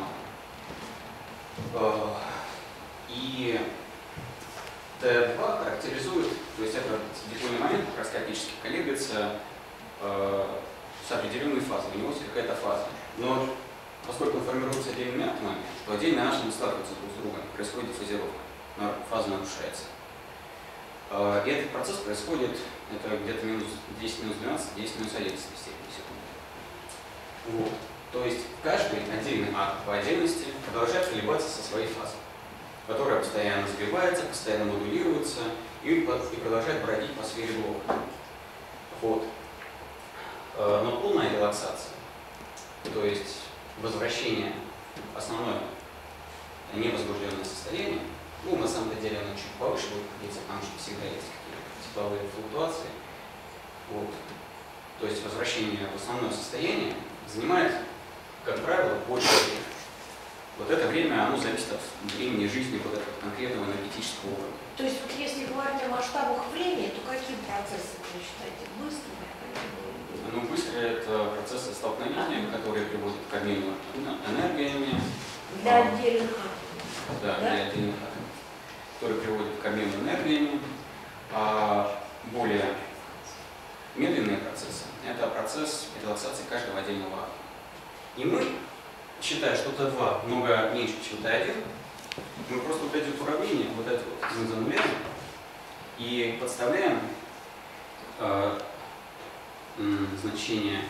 атом. И Т два характеризует, то есть этот дипольный момент микроскопически колеблется с определенной фазой. У него есть какая-то фаза. Но поскольку он формируется отдельными атомами, то отдельные атомы сталкиваются друг с другом, происходит фазировка, фаза нарушается. И этот процесс происходит, это где-то минус десять минус двенадцать, десять минус одиннадцать степени секунды. Вот. То есть каждый отдельный атом по отдельности продолжает колебаться со своей фазой, которая постоянно сбивается, постоянно модулируется и, и продолжает бродить по сфере блока. Вот. Но полная релаксация, то есть возвращение в основное невозбужденное состояние, ну, на самом деле оно чуть повыше будет находиться, потому что всегда есть какие-то тепловые флуктуации. Вот. То есть возвращение в основное состояние занимает, как правило, большее время. Вот это время, оно зависит от времени жизни вот этого конкретного энергетического уровня. То есть вот если говорить о масштабах времени, то какие процессы вы считаете быстрыми? Ну, быстрее это процессы столкновения, которые приводят к обмену энергиями. Для отдельных атомов. Да, Да? для отдельных атомов. Которые приводят к обмену энергиями. А более медленные процессы – это процесс релаксации каждого отдельного атома. И мы, считая, что Т два много меньше, чем Т один, мы просто вот эти вот уравнения, вот это вот мы зануляем и подставляем э, значение,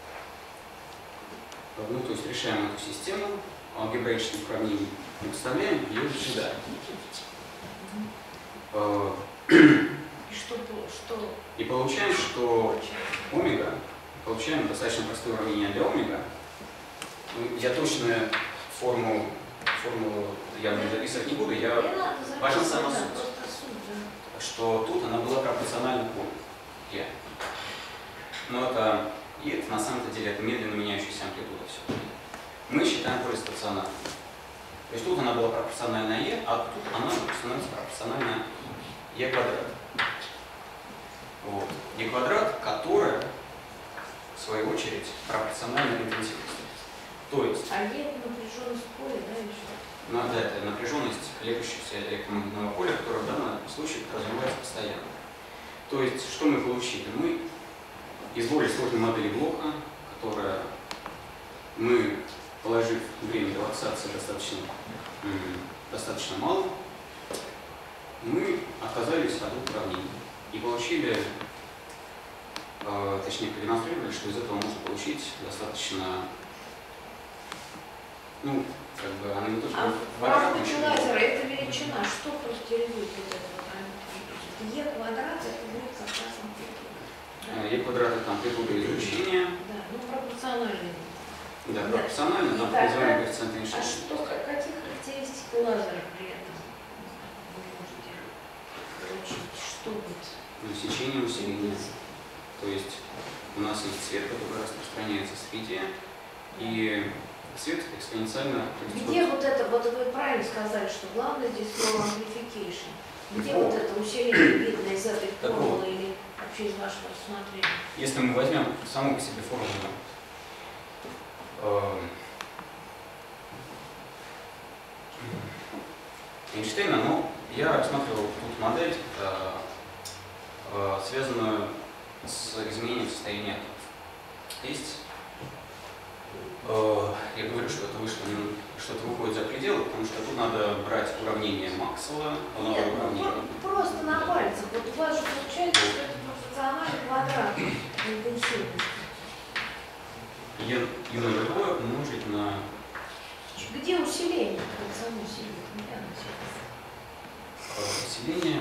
ну, то есть решаем эту систему алгебраических уравнений и подставляем ее сюда. И что, что? И получаем, что омега, получаем достаточно простое уравнение для омега. Я точную форму, формулу я записывать не буду, я важна сама суть, что тут она была пропорциональна полю Е. Но это И это на самом деле это медленно меняющаяся амплитуда все. Мы считаем поле стационарным. То есть тут она была пропорциональна Е, а тут она становится пропорциональна Е квадрат. Вот. Е квадрат, которая, в свою очередь, пропорциональна интенсивности. То есть... А Е это напряженность поля, да, или что? Ну, да, это напряженность колеблющегося электромагнитного поля, которое в данном случае развивается постоянно. То есть, что мы получили? Мы из более сложной модели блока, которая мы, положив время релаксации достаточно, достаточно мало, мы отказались от двух уравнений и получили, э, точнее продемонстрировали, что из этого можно получить достаточно, ну, как бы она не только А квадратная, в лазера это величина, что характеризует вот это вот амплитуда? Е квадрат это будет как раз амплитуда. Е квадрат это амплитуда излучения. Да, ну пропорциональный. Да, пропорционально, там называем коэффициент А уменьшения. что, какие характеристики лазера при этом вы можете получить? Что будет? Ну, сечение усиления. То есть у нас есть свет, который распространяется в среде, и свет экспоненциально Где вот это, вот вы правильно сказали, что главное здесь слово amplification. Где О. вот это усиление видно из этой Так формулы вот. или вообще из вашего рассмотрения? Если мы возьмем саму по себе формулу э, Эйнштейна, ну, я рассматривал тут модель, э, э, связанную с изменением состояния атомов. Есть, э, я говорю, что это вышло, что-то выходит за пределы, потому что тут надо брать уравнение Максвелла, волновое Нет, ну, уравнение. про- просто на пальцах. Вот у вас же получается, что это пропорциональный квадрат интенсивности. Е, Ю на другое умножить на Где усиление? Как само усиление? Где оно сейчас? э, усиление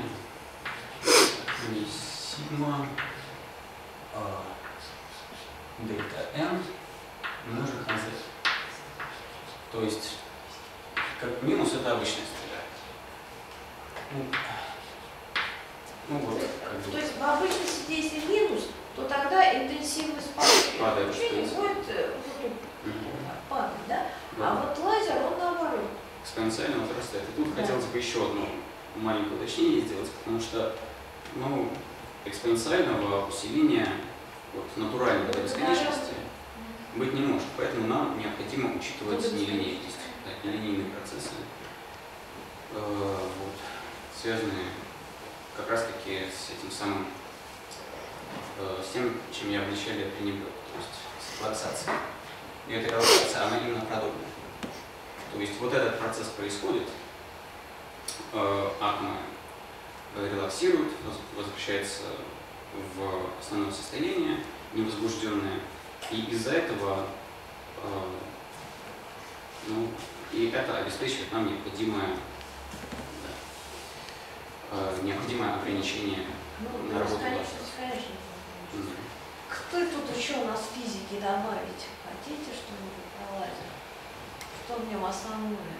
и сигма э, дельта n умножить на z. То есть, как минус это обычная среда. Ну, ну вот, как бы То есть в обычности, если минус, то тогда интенсивность Падает, получения что будет э, вот тут Мгм. падать, да? да, А вот лазер, он наоборот. экспоненциально возрастает. И тут Да. хотелось бы еще одно маленькое уточнение сделать, потому что ну, экспоненциального усиления вот, натуральной до бесконечности быть не может. Поэтому нам необходимо учитывать нелинейность, да, нелинейные процессы, э, вот, связанные как раз таки с этим самым, э, с тем, чем я вначале пренебрег, то есть с релаксацией. И эта релаксация, она именно продумана. То есть вот этот процесс происходит, э, атомы релаксируют, воз- возвращается в основное состояние, невозбужденное. И из-за этого э, ну, и это обеспечивает нам необходимое, да, э, необходимое ограничение Ну, на работу бесконечность, конечно. глаза. Кто тут еще у нас физики добавить? Хотите что-нибудь про лазер? Что в нем основное?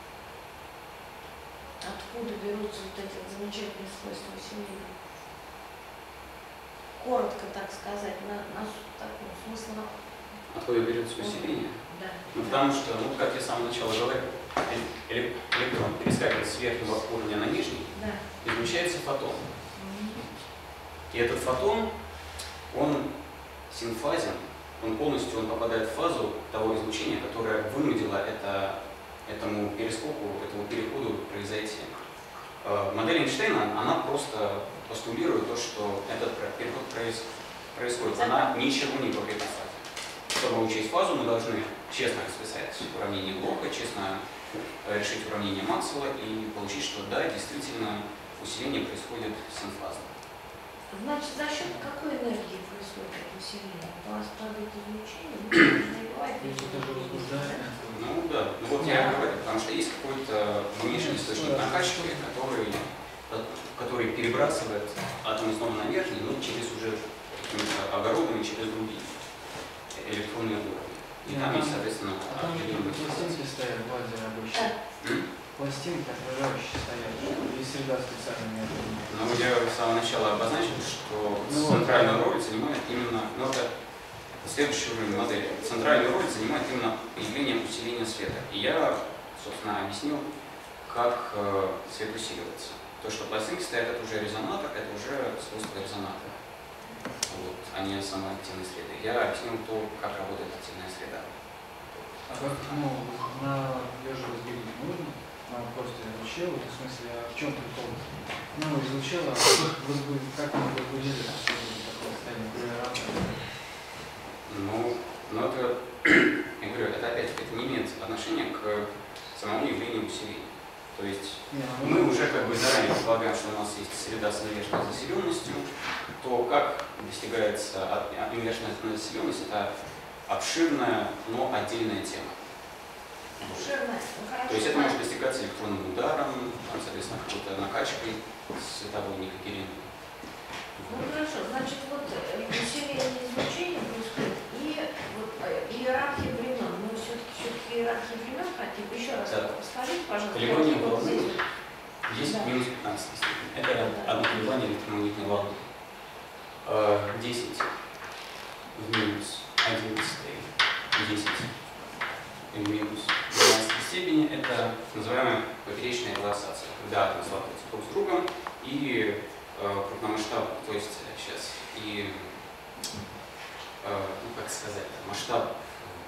Откуда берутся вот эти вот замечательные свойства усиления? Коротко, так сказать, на, на с- таком смысле. Откуда берется усиление? Да. Ну, потому что, ну, как я с самого начала говорил, э- эле- электрон перескакивает с верхнего уровня на нижний, Да. излучается фотон. Мгм. И этот фотон, он синфазен, он полностью он попадает в фазу того излучения, которое вынудило это, этому перископу, этому переходу произойти. Э, Модель Эйнштейна, она просто постулирует то, что этот про- переход произ- происходит. Она ничего не говорит о фазе. Чтобы учесть фазу, мы должны честно расписать уравнение Блока, честно э, решить уравнение Максвелла и получить, что да, действительно усиление происходит синфазно. Значит, за счет какой энергии происходит это усиление? У вас падает излучение, ну, не бывает. То есть это же возбуждает. Ну да, ну вот я и говорю, потому что есть какой-то внешний источник накачки, который, который перебрасывает атомы снова на верхний, но через уже какими-то огородами, через другие электронные уровни. И Не, там а есть, там- соответственно, А там же определенные пластинки стоят, лазеры обычно. М? Пластинки отражающие стоят. И среда специально между ними. Ну, я с самого начала обозначил, что Ну, центральную роль занимает именно, ну, это следующий уровень модели. Центральную роль занимает именно появление усиления света. И я, собственно, объяснил, как э, свет усиливается. То, что пластинки стоят, это уже резонатор, это уже свойство резонатора, вот, а не самой активной среды. Я объяснил то, как работает активная среда. А как, ну, на ее же разбить не нужно? Она просто излучила, в смысле, а в чем прикол? Ну, излучила, возбудила, как она возбудили такое состояние, толерантное? Ну, но это, я говорю, это опять это не имеет отношения к самому явлению усиления. То есть Не, ну, мы уже как бы заранее предполагаем, что у нас есть среда с инверсной заселенностью, то как достигается от- от- инверсная заселенность, это обширная, но отдельная тема. Вот. Обширная. Ну, хорошо. То есть это может достигаться электронным ударом, там, соответственно, какой-то накачкой световой некогерентой. Ну хорошо, значит, вот э, усиление излучения происходит и вот э, иерархия времен. Мы все-таки все-таки иерархия времен хотим. Еще раз Да. повторите, пожалуйста. Колебания вот волны здесь. есть Да. минус пятнадцать степень. Это одно колебание электромагнитной волны. Э, десять в минус одиннадцать, десять в минус двенадцать степени – это называемая поперечная релаксация, когда атомы сталкиваются друг с другом, то есть сейчас и, э, ну как сказать, масштаб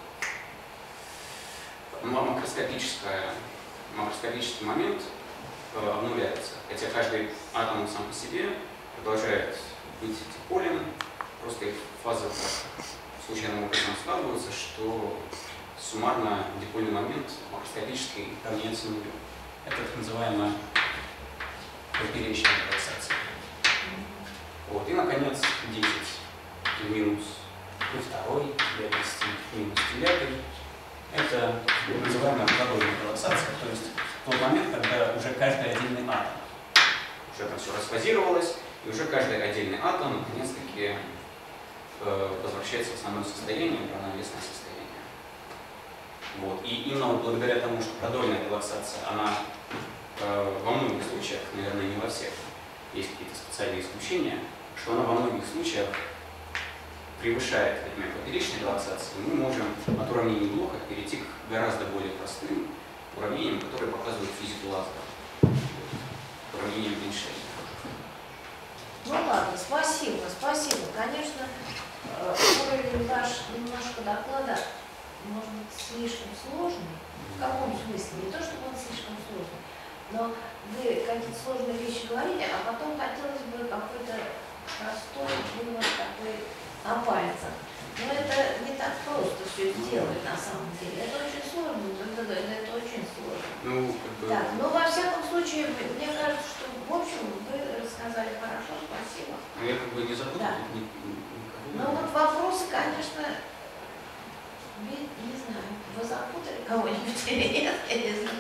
макроскопическая, макроскопический момент э, обнуляется, хотя каждый атом сам по себе продолжает быть диполем, просто их фазы случайным образом складываются, что суммарно дипольный момент макроскопически равняется нулю. Это так называемая поперечная релаксация. Вот. И, наконец, десять и минус и второй, и минус девятый. Это так называемая продольная релаксация, то есть тот момент, когда уже каждый отдельный атом, уже там все расфазировалось, и уже каждый отдельный атом наконец-таки э, возвращается в основное состояние, в равновесное состояние. Вот. И именно вот благодаря тому, что продольная релаксация, она э, во многих случаях, наверное, не во всех, есть какие-то специальные исключения, что она во многих случаях превышает, например, поперечной релаксации, мы можем от уравнений Блоха перейти к гораздо более простым уравнениям, которые показывают физику лазера. Уравнениям Эйнштейна. Ну ладно, спасибо, спасибо. Конечно, э, уровень ваш немножко доклада может быть слишком сложный. В каком смысле? Не то, чтобы он слишком сложный, но вы какие-то сложные вещи говорите, а потом хотелось бы какой-то простой вывод такой на пальцах. Но это не так просто все сделать на самом деле. Это очень сложно, это, это очень сложно. Ну, как бы... Так, но во всяком случае, мне кажется, что в общем вы рассказали хорошо, спасибо. Ну, я как бы не забыл. Да. Ни, никого. Ну вот вопросы, конечно, не, не знаю, вы запутали кого-нибудь или нет, я не знаю.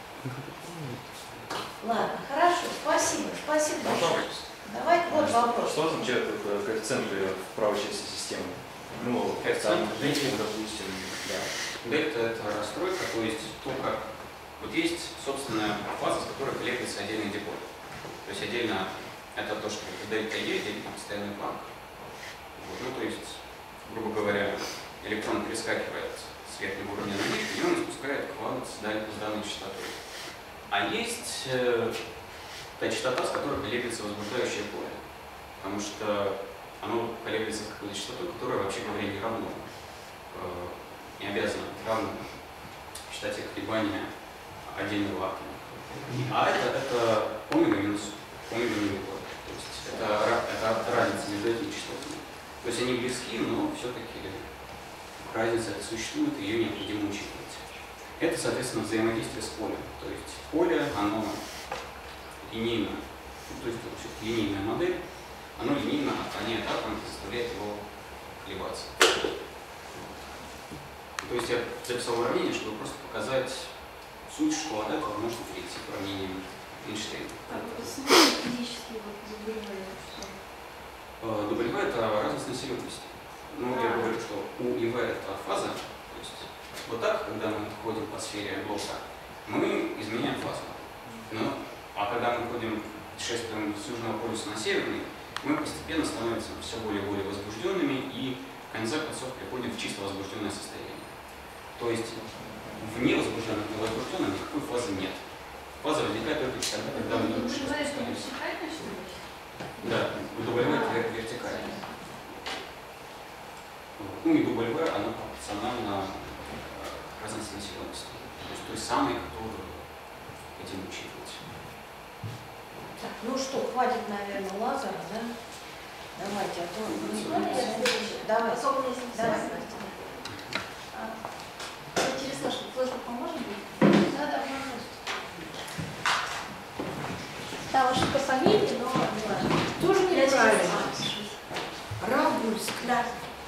Ладно, хорошо, спасибо, спасибо большое. Давайте вот вопрос. Что означает это коэффициенты в правой части системы? Ну, Коэффициент там, дельта, допустим, да. Дельта – это расстройка, то есть то, как вот есть собственная фаза, с которой колеблется отдельный диполь. То есть отдельно это то, что дельта Е, дельта постоянный планк. Вот, ну, то есть, грубо говоря, электрон перескакивает с верхнего уровня на нижний, и он испускает квант с данной частотой. А есть э, та частота, с которой колеблется возбуждающее поле. Потому что оно колеблется с какой-то частотой, которая, вообще говоря, не равно, э, не обязана быть равной в частоте колебания отдельного атома. А это, это омега минус омега нулевой. То есть это, это разница между этими частотами. То есть они близки, но все-таки разница существует, и ее необходимо учитывать. Это, соответственно, взаимодействие с полем. То есть поле, оно линейно, ну, то есть это линейная модель, оно линейно отклоняет атом и заставляет его колебаться. То есть я записал уравнение, чтобы просто показать суть, что от этого можно перейти к уравнениям Эйнштейна. Физически вот заболевает, что? W – это разность населенности. Ну, я говорю, что У и В – это фаза. То есть вот так, когда мы ходим по сфере Блоха, мы изменяем фазу. Но, а когда мы ходим, путешествуем с южного полюса на северный, мы постепенно становимся все более и более возбужденными и в конце концов приходим в чисто возбужденное состояние. То есть в невозбужденных и возбужденных никакой фазы нет. Фаза возникает только тогда, когда мы не спускаемся. Да, W это вертикально. Ну и W, она пропорциональна разности населенности. То есть той самой, которую хотим учитывать. Так, ну что, хватит, наверное, лазера, да? Давайте, а то вы не помните? Давай, давай, Настя. Интересно, что флешку поможет быть? Да, да, пожалуйста. Да, ваша фамилия, но не важно. Тоже Я неправильно. сейчас- Рагульск. Да.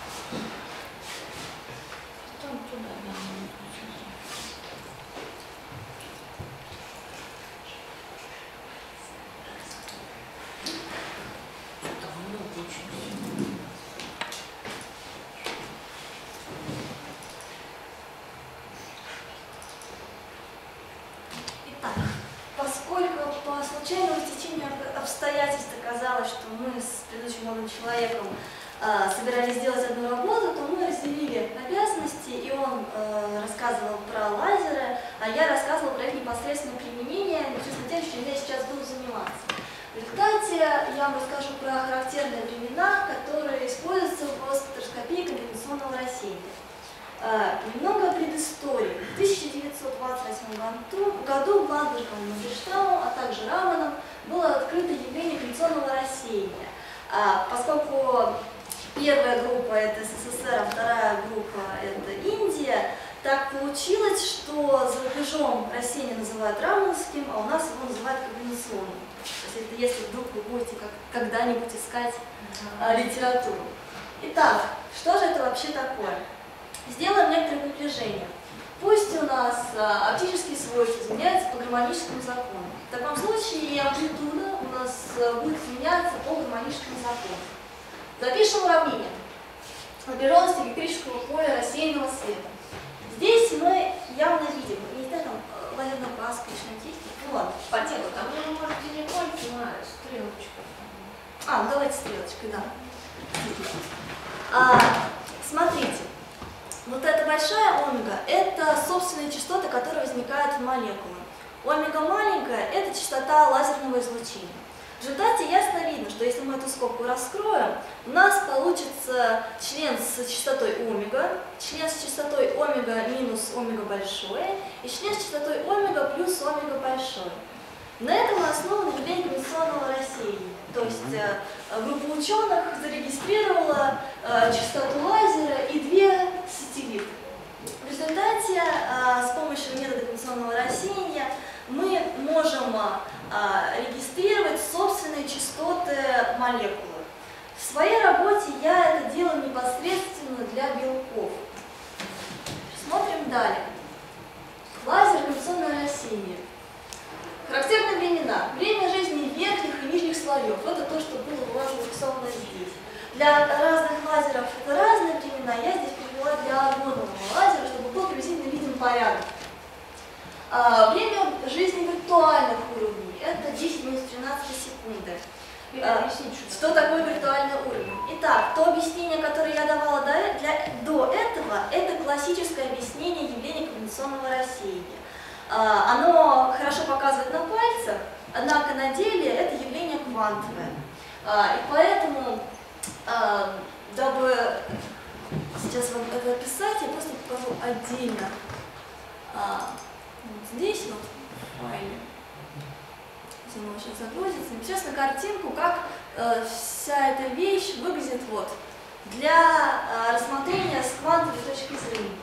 Там туда, да. Там много очень всего. Итак, поскольку по случайному стечению обстоятельств оказалось, что мы с предыдущим молодым человеком э, собирались сделать одну работу, то мы разделили обязанности, и он э, рассказывал про лазеры, а я рассказывала про их непосредственное применение, чисто тем, чем я сейчас буду заниматься. В результате я вам расскажу про характерные времена, которые используются в спектроскопии компенсационного рассеяния. Э, немного предыстории. В тысяча девятьсот двадцать восьмом году Бландбергом, Мандельштамом, а также Раманом было открыто явление компенсационного рассеяния. Э, поскольку первая группа это СССР, а вторая группа это Индия, так получилось, что за рубежом рассеяние называют рамановским, а у нас его называют комбинационным. То есть это если вдруг вы будете как, когда-нибудь искать а, литературу. Итак, что же это вообще такое? Сделаем некоторые приближения. Пусть у нас а, оптические свойства изменяются по гармоническому закону. В таком случае и амплитуда у нас а, будет изменяться по гармоническому закону. Запишем уравнение напряженности электрического поля рассеянного света. Здесь мы явно видим, не знаю, там лазерная краска, есть, ну ладно, по телу там. Вы можете не пальцем, а стрелочкой. А, ну давайте стрелочкой, да. А, смотрите, вот эта большая омега, это собственные частоты, которые возникают в молекулах. Омега маленькая, это частота лазерного излучения. В результате ясно видно, что если мы эту скобку раскроем, у нас получится член с частотой омега, член с частотой омега минус омега большое и член с частотой омега плюс омега большое. На этом основано явление компенсационного рассеяния. То есть э, группа ученых зарегистрировала э, частоту лазера и две сателлиты. В результате э, с помощью метода компенсационного рассеяния мы можем э, регистрировать собственные частоты молекулы. В своей работе я это делаю непосредственно для белков. Смотрим далее. Лазер, компенсационное рассеяние. Характерные времена. Время жизни верхних и нижних слоев. Это то, что было у вас нарисовано здесь. Для разных лазеров это разные времена. Я здесь привела для аргонового лазера, чтобы был приблизительно виден порядок. А, время жизни виртуальных уровней. Это десять минус тринадцать секунды. А, что такое виртуальный уровень? Итак, то объяснение, которое я давала до, для, до этого, это классическое объяснение явления компенсационного рассеяния. А, оно хорошо показывает на пальцах, однако на деле это явление квантовое. А, и поэтому, а, дабы сейчас вам это описать, я просто покажу отдельно. А, вот здесь вот в файле. Оно сейчас загрузится. Сейчас на картинку, как э, вся эта вещь выглядит вот для э, рассмотрения с квантовой точки зрения.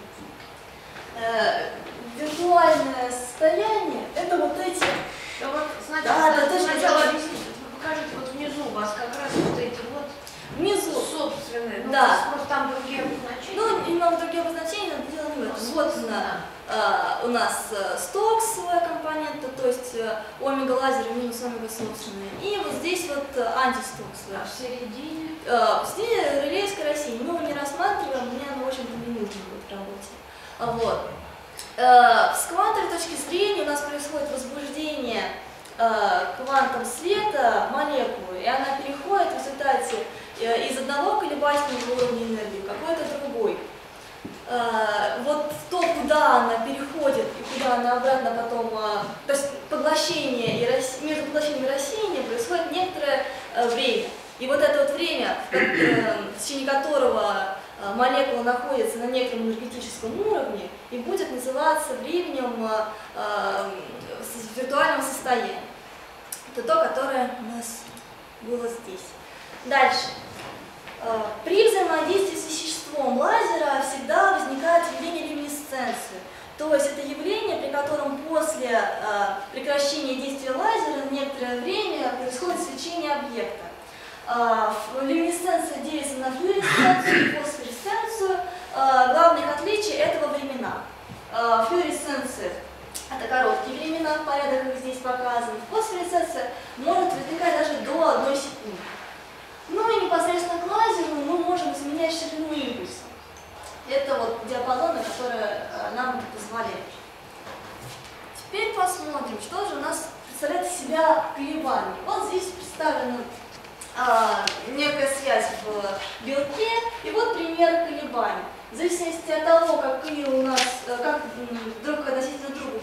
Э, виртуальное состояние — это вот эти. Да, вот сначала, да, да, точно, сначала да. объясните, вы покажите, вот внизу у вас как раз вот эти вот внизу собственные. Ну, да. Может, там другие обозначения? Ну, немного другие обозначения, но дело не в этом. Вот она. Uh, у нас uh, стоксовая компонента, то есть uh, омега лазера минус омега собственная. И вот здесь вот uh, антистоксовая. А в середине? Uh, в середине релейское рассеяние. Мы его не рассматриваем, мне оно очень не нужно будет в работе. Uh, вот. Uh, с квантовой точки зрения у нас происходит возбуждение uh, квантом света молекулы, и она переходит в результате uh, из одного колебательного уровня энергии в какой-то другой. Uh, вот то, куда она переходит и куда она обратно потом, uh, то есть поглощение и рас... между поглощением и рассеянием происходит некоторое uh, время. И вот это вот время, в, uh, в течение которого uh, молекула находится на некотором энергетическом уровне, и будет называться временем uh, uh, виртуального состояния. Это то, которое у нас было здесь. Дальше. При взаимодействии с веществом лазера всегда возникает явление люминесценции. То есть это явление, при котором после э, прекращения действия лазера некоторое время происходит свечение объекта. Э, люминесценция делится на флуоресценцию и фосфоресценцию. Э, главных отличий этого времена. Э, флуоресценция — это короткие времена, порядок их здесь показан. Фосфоресценция может возникать даже до одной секунды. Ну и непосредственно к лазеру мы можем изменять ширину импульса. Это вот диапазоны, которые э, нам позволяют. Теперь посмотрим, что же у нас представляет из себя колебания. Вот здесь представлена э, некая связь в белке, и вот пример колебаний. В зависимости от того, какие у нас, как друг относительно друга будут колебания,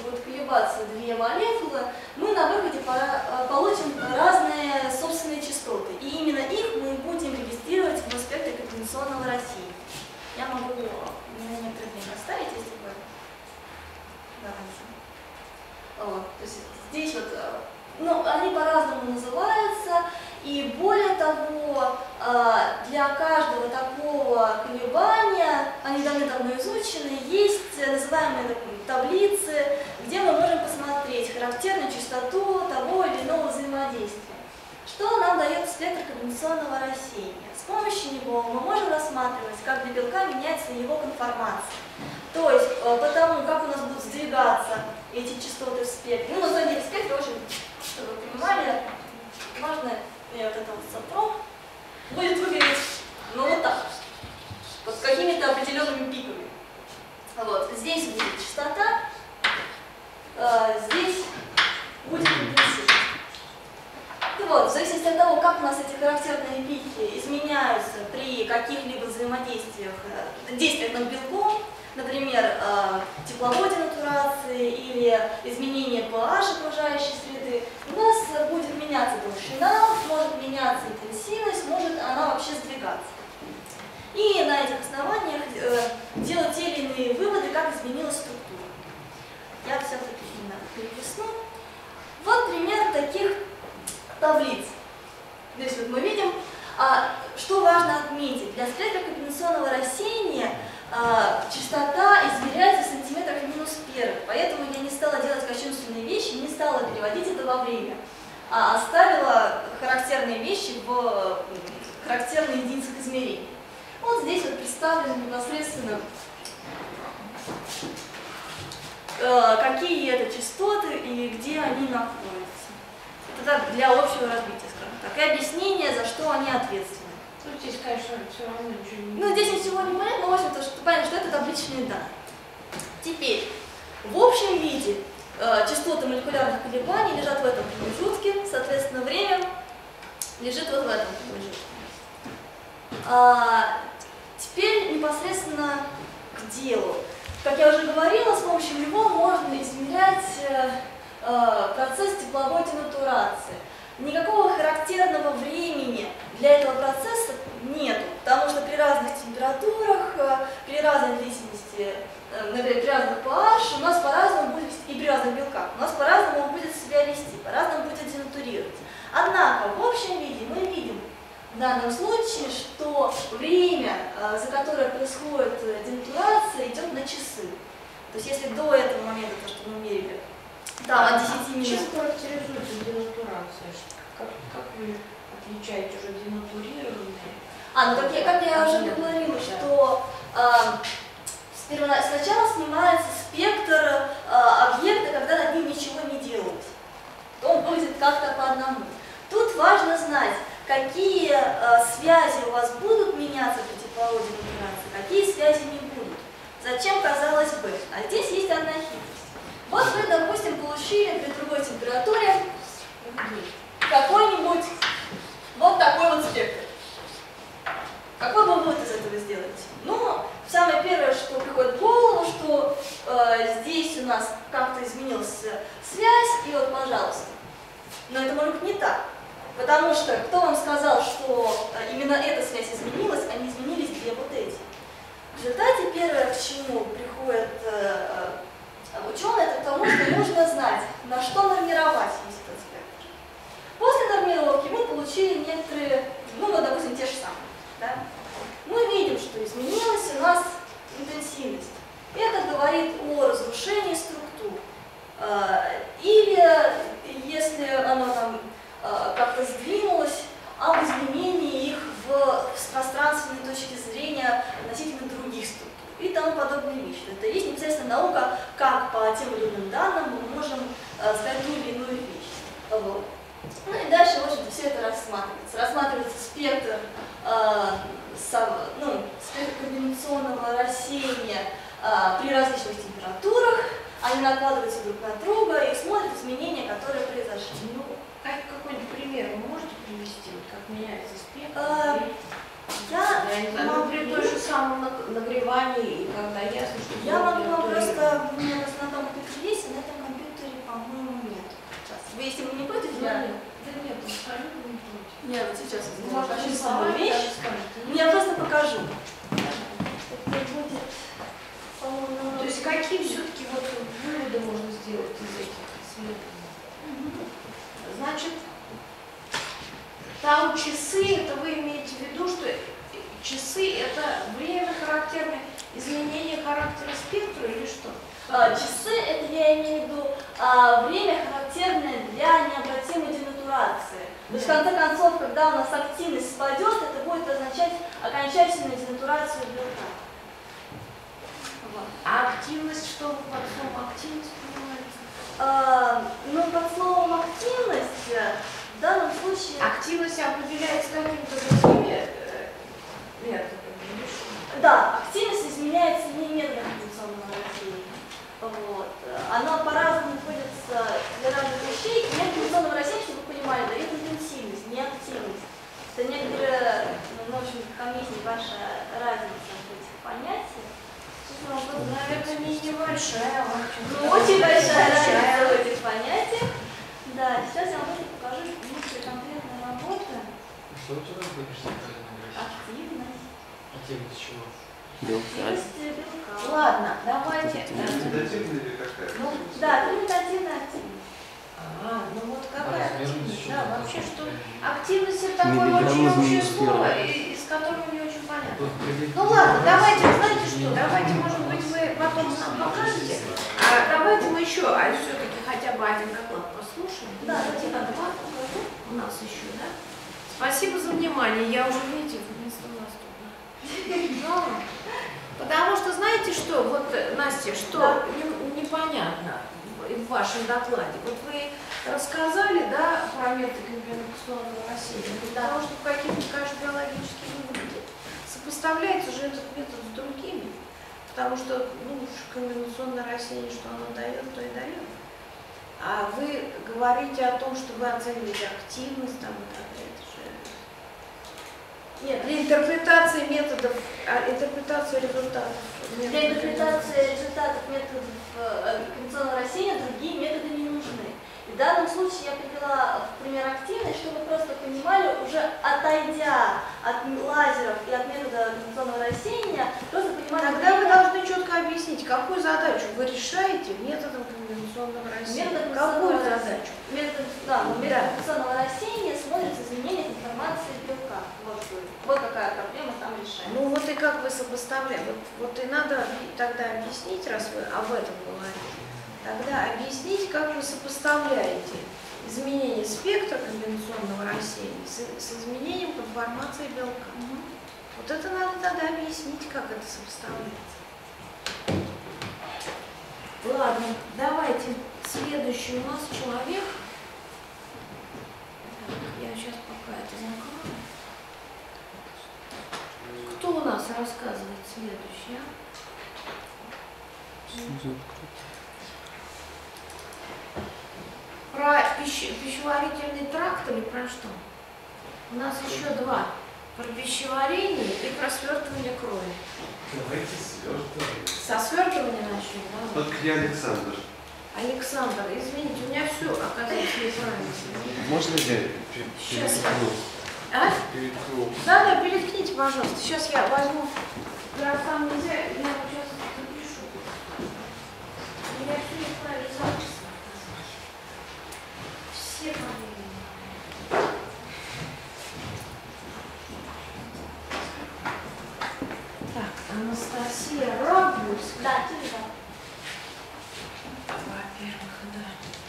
колебаться две молекулы, мы на выходе получим разные собственные частоты. И именно их мы будем регистрировать в спектре координационного рассеяния. Я могу на некоторое время оставить, если вы... Давайте. Вот, то есть здесь вот, ну, они по-разному называются, и более того, для каждого такого колебания, они давно-давно изучены, есть называемые таблицы, где мы можем посмотреть характерную частоту того или иного взаимодействия. Что нам дает спектр координационного рассеяния? С помощью него мы можем рассматривать, как для белка меняется его конформация. То есть, по тому, как у нас будут сдвигаться эти частоты в спектре. Ну, на самом деле, в спектре очень, чтобы вы понимали, важно, я вот это вот сотру, будет выглядеть, ну, вот так, вот с какими-то определенными пиками. Вот, здесь будет частота, э, здесь будет интенсивность. И вот, в зависимости от того, как у нас эти характерные пики изменяются при каких-либо взаимодействиях, действиях над белком, например, э, тепловой денатурации или изменение pH окружающей среды, у нас будет меняться толщина, может меняться интенсивность, может она вообще сдвигаться. И на этих основаниях э, делать те или иные выводы, как изменилась структура. Я все-таки именно перелистну. Вот пример таких таблиц. Здесь вот мы видим, а, что важно отметить. Для спектра координационного рассеяния а, частота измеряется в сантиметрах минус первых, поэтому я не стала делать кощунственные вещи, не стала переводить это во время, а оставила характерные вещи в характерные единицах измерения. Вот здесь вот представлены непосредственно э, какие это частоты и где они находятся. Это для общего разбития, скажем так, и объяснение, за что они ответственны. Ну, здесь, конечно, все равно ничего не... Ну, здесь ничего не понятно, но, в общем-то, что понятно, что это табличные данные. Теперь, в общем виде э, частоты молекулярных колебаний лежат в этом промежутке, соответственно, время лежит вот в этом промежутке. А, теперь непосредственно к делу. Как я уже говорила, с помощью него можно измерять э, э, процесс тепловой денатурации. Никакого характерного времени для этого процесса нету, потому что при разных температурах, э, при разной длительности, э, например, при разных pH у нас по-разному будет, и при разных белках, у нас по-разному он будет себя вести, по-разному будет денатурировать. Однако в общем виде мы видим, в данном случае, что время, за которое происходит денатурация, идет на часы. То есть если до этого момента, то, что мы мерили, там от десяти минут... Чем характеризуется денатурация? Как, как вы отличаете уже денатурированные? А, ну как я, как я уже говорила, что э, сначала снимается спектр э, объекта, когда над ним ничего не делалось. Он выглядит как-то по одному. Тут важно знать, какие э, связи у вас будут меняться при тепловой денатурации, какие связи не будут. Зачем, казалось бы? А здесь есть одна хитрость. Вот вы, допустим, получили при другой температуре какой-нибудь вот такой вот спектр. Какой вы вывод из этого сделаете? Ну, самое первое, что приходит в голову, что э, здесь у нас как-то изменилась связь, и вот, пожалуйста. Но это может быть не так. Потому что кто вам сказал, что именно эта связь изменилась, а не изменились две вот эти? В результате первое, к чему приходят э, ученые, это к тому, что нужно знать, на что нормировать весь этот спектр. После нормировки мы получили некоторые, ну вот, допустим, те же самые. Да? Мы видим, что изменилась у нас интенсивность. Это говорит о разрушении структур. Э, или если оно там как-то сдвинулось, об изменении их в, с пространственной точки зрения относительно других структур и тому подобные вещи. Это есть непосредственно наука, как по тем или иным данным мы можем э, сказать ту или иную вещь. Вот. Ну и дальше, в общем-то, все это рассматривается. Рассматривается спектр, э, сам, ну, спектр комбинационного рассеяния э, при различных температурах, они накладываются друг на друга и смотрят изменения, которые произошли. Ну, какой-нибудь пример вы можете привести, вот как меняется спектр? А, я я не знаю, ну, при той же самом нагревании, и когда ясно, что... Я могу вам просто, у меня просто на том компьютере есть, и на этом компьютере по-моему, нет. Сейчас. Вы, если вы не против, Да, я... нет, да нет, абсолютно не против. Нет, вот сейчас я сделаю Может, очень очень слабую слова вещь. скажете? Ну, я просто покажу. Это будет, по-моему, намного... То есть какие все-таки вот выводы можно сделать из этих исследований? Значит, там часы, это вы имеете в виду, что часы это время характерное изменение характера спектра или что? А, часы, это я имею в виду а, время, характерное для необратимой денатурации. То есть, в конце концов, когда у нас активность спадет, это будет означать окончательную денатурацию белка. Вот. А активность, что вы под словом активность понимаете? А, ну, под словом активность, в данном случае... Активность определяется какими-то другими э, методами или что? Да, активность изменяется не методом информационного растения. Вот. Она по-разному находится для разных вещей. Метод информационного растения, чтобы вы понимали, дает интенсивность, не активность. Это некоторые, ну, в общем, там есть небольшая разница в этих понятиях. Ну, наверное, не небольшая, а Ну, очень большая разница в этих понятиях. Да, сейчас я вам тоже покажу некоторые конкретные работы. Что у тебя написано в полинографии? Активность. Активность чего? Белка. Активность белка. Ладно, давайте. Медитативная или какая? Ну, Да, ферментативная активность. А, ну вот какая Размерность активность? чего? Да, вообще что? Активность это такое Миллиграммы очень общее минус слово, первое. и- из которого не очень понятно. Вот при- Ну ладно, давайте, знаете что, давайте, может быть, вы потом нам покажете, а давайте мы еще, а все-таки хотя бы один доклад послушаем. Да, один давайте доклад у нас еще, да? Спасибо за внимание, я уже, видите, вместо вас тут. Потому что, знаете что, вот, Настя, что Да. не- непонятно в вашем докладе. Вот вы рассказали, да, про метод комбинационного рассеяния, для того, чтобы какие-то, конечно, биологические выводы. Сопоставляется же этот метод с другими, потому что, ну, комбинационное рассеяние, что оно дает, то и дает. А вы говорите о том, что вы оцениваете активность там и так далее. Это же... Нет, для интерпретации методов, а, интерпретации результатов. Для методов- интерпретации результатов методов э, комбинационного растения другие методы не нужны. И в данном случае я привела в пример активность, чтобы вы просто понимали, уже отойдя от лазеров и от метода комбинационного растения, просто понимали... Тогда вы время- должны четко объяснить, какую задачу вы решаете методом комбинационного растения. Методом Какую комбинационного задачу? Метод, да, но метод Да. комбинационного растения смотрится изменение информации белка. Вот, вот какая проблема там решаем. Ну вот и как вы сопоставляете? Вот, вот и надо объ- тогда объяснить, раз вы об этом говорите, тогда объяснить, как вы сопоставляете изменение спектра комбинационного рассеяния с, с изменением конформации белка. Вот это надо тогда объяснить, как это сопоставляется. Ладно, давайте следующий у нас человек. Так, я сейчас пока это закрою. Кто у нас рассказывает следующий, а? Про пищ- пищеварительный тракт или про что? У нас еще два. Про пищеварение и про свертывание крови. Давайте свертываем. Со свертывания начнем, да? Вот где Александр? Александр, извините, у меня все оказалось неправильно. Можно я Сейчас переткну? А? Переткну. Да, да, переткните, пожалуйста. Сейчас я возьму графам нельзя, я вот сейчас запишу. Я все неправильно записываю. Все фамилии. Так, Анастасия Рабульская. Да, ты да. Во-первых, да.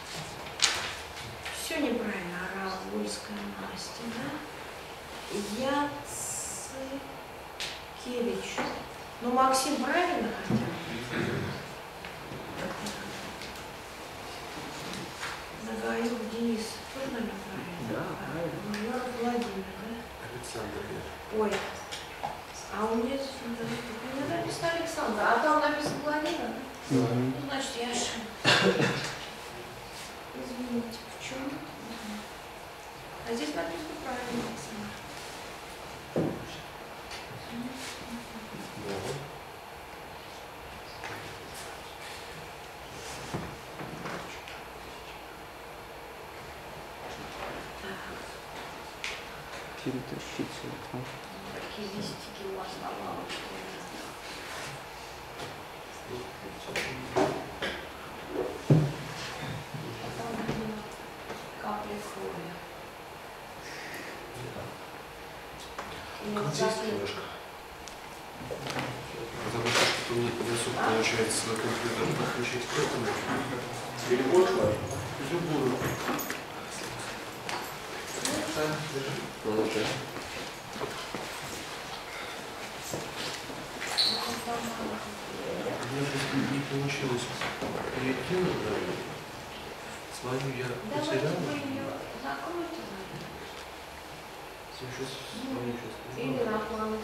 Все неправильно. Рабульская Настя, да? Яцкевич. Ну, Максим правильно хотя бы? Нагаюк Денис тоже, наверное, правильно? Да, правильно. Майор Владимир, да? Александр. Ой. А у меня здесь не написано- у меня написано Александр, а там написано Владимир, да? Мгм. Ну, значит, я ошиблась. Извините, в чем? А здесь написано правильно, Александр. перетащить сюда. Такие листики у вас на лавочке. Потом видно капли крови. И Как вот здесь запах. немножко? Потому что что-то мне поднесут, получается, компьютер подключить к этому. Или больше важно? Любую. Молодец. У меня просто не получилось перейти, свою я Давайте потерял. вы ее закройте. Сейчас свою сейчас. Или на планочку.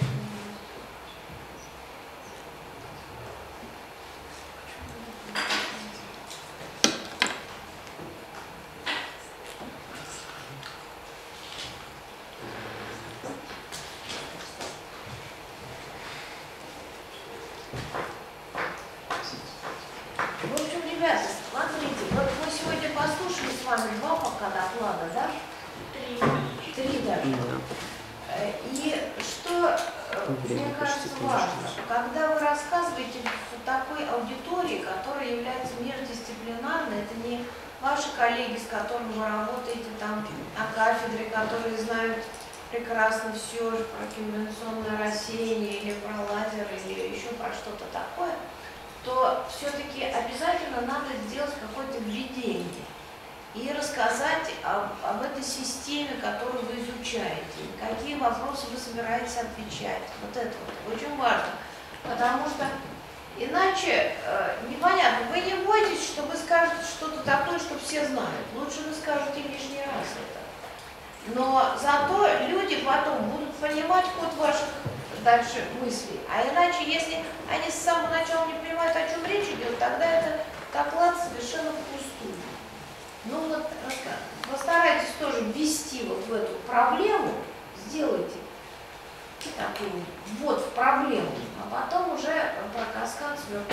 В общем, ребята, смотрите, вот мы сегодня послушали с вами два пока доклада, да? Три. Три даже. Э, И что, э, мне кажется, важно, когда вы рассказываете в такой аудитории, которая является междисциплинарной, это не ваши коллеги, с которыми вы работаете там на кафедре, которые знают прекрасно все про конвенционное рассеяние или про лазер или еще про что-то такое, то все-таки обязательно надо сделать какое-то введение и рассказать об, об этой системе, которую вы изучаете, какие вопросы вы собираетесь отвечать. Вот это вот очень важно, потому что иначе э, непонятно, вы не бойтесь, что вы скажете что-то такое, что все знают. Лучше вы скажете лишний раз это. Но зато люди потом будут понимать ход ваших дальше мыслей. А иначе, если они с самого начала не понимают, о чем речь идет, тогда это доклад совершенно впустую. Ну вот постарайтесь тоже ввести вот в эту проблему, сделайте такой ввод в проблему, а потом уже про каскад сверху.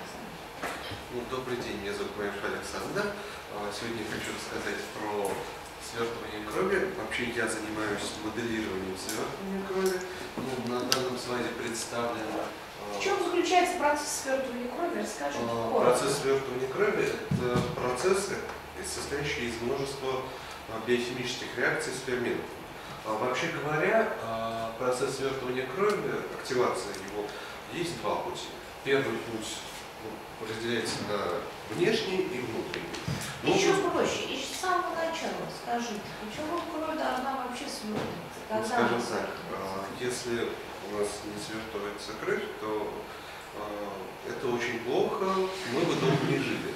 Ну, добрый день, меня зовут Маев Александр. Сегодня я хочу рассказать про свертывание крови. Вообще я занимаюсь моделированием свертывания крови. Ну, на данном слайде представлен... В чем заключается процесс свертывания крови? Расскажите коротко. Процесс свертывания крови – это процесс, состоящий из множества биохимических реакций с ферментами. Вообще говоря, процесс свертывания крови, активация его, есть два пути. Первый путь ну, разделяется на внешний и внутренний. Но Еще проще, и с самого начала скажите, почему кровь должна вообще свертываться? Ну, скажем так, если у нас не свертывается кровь, то э, это очень плохо, мы бы долго не жили.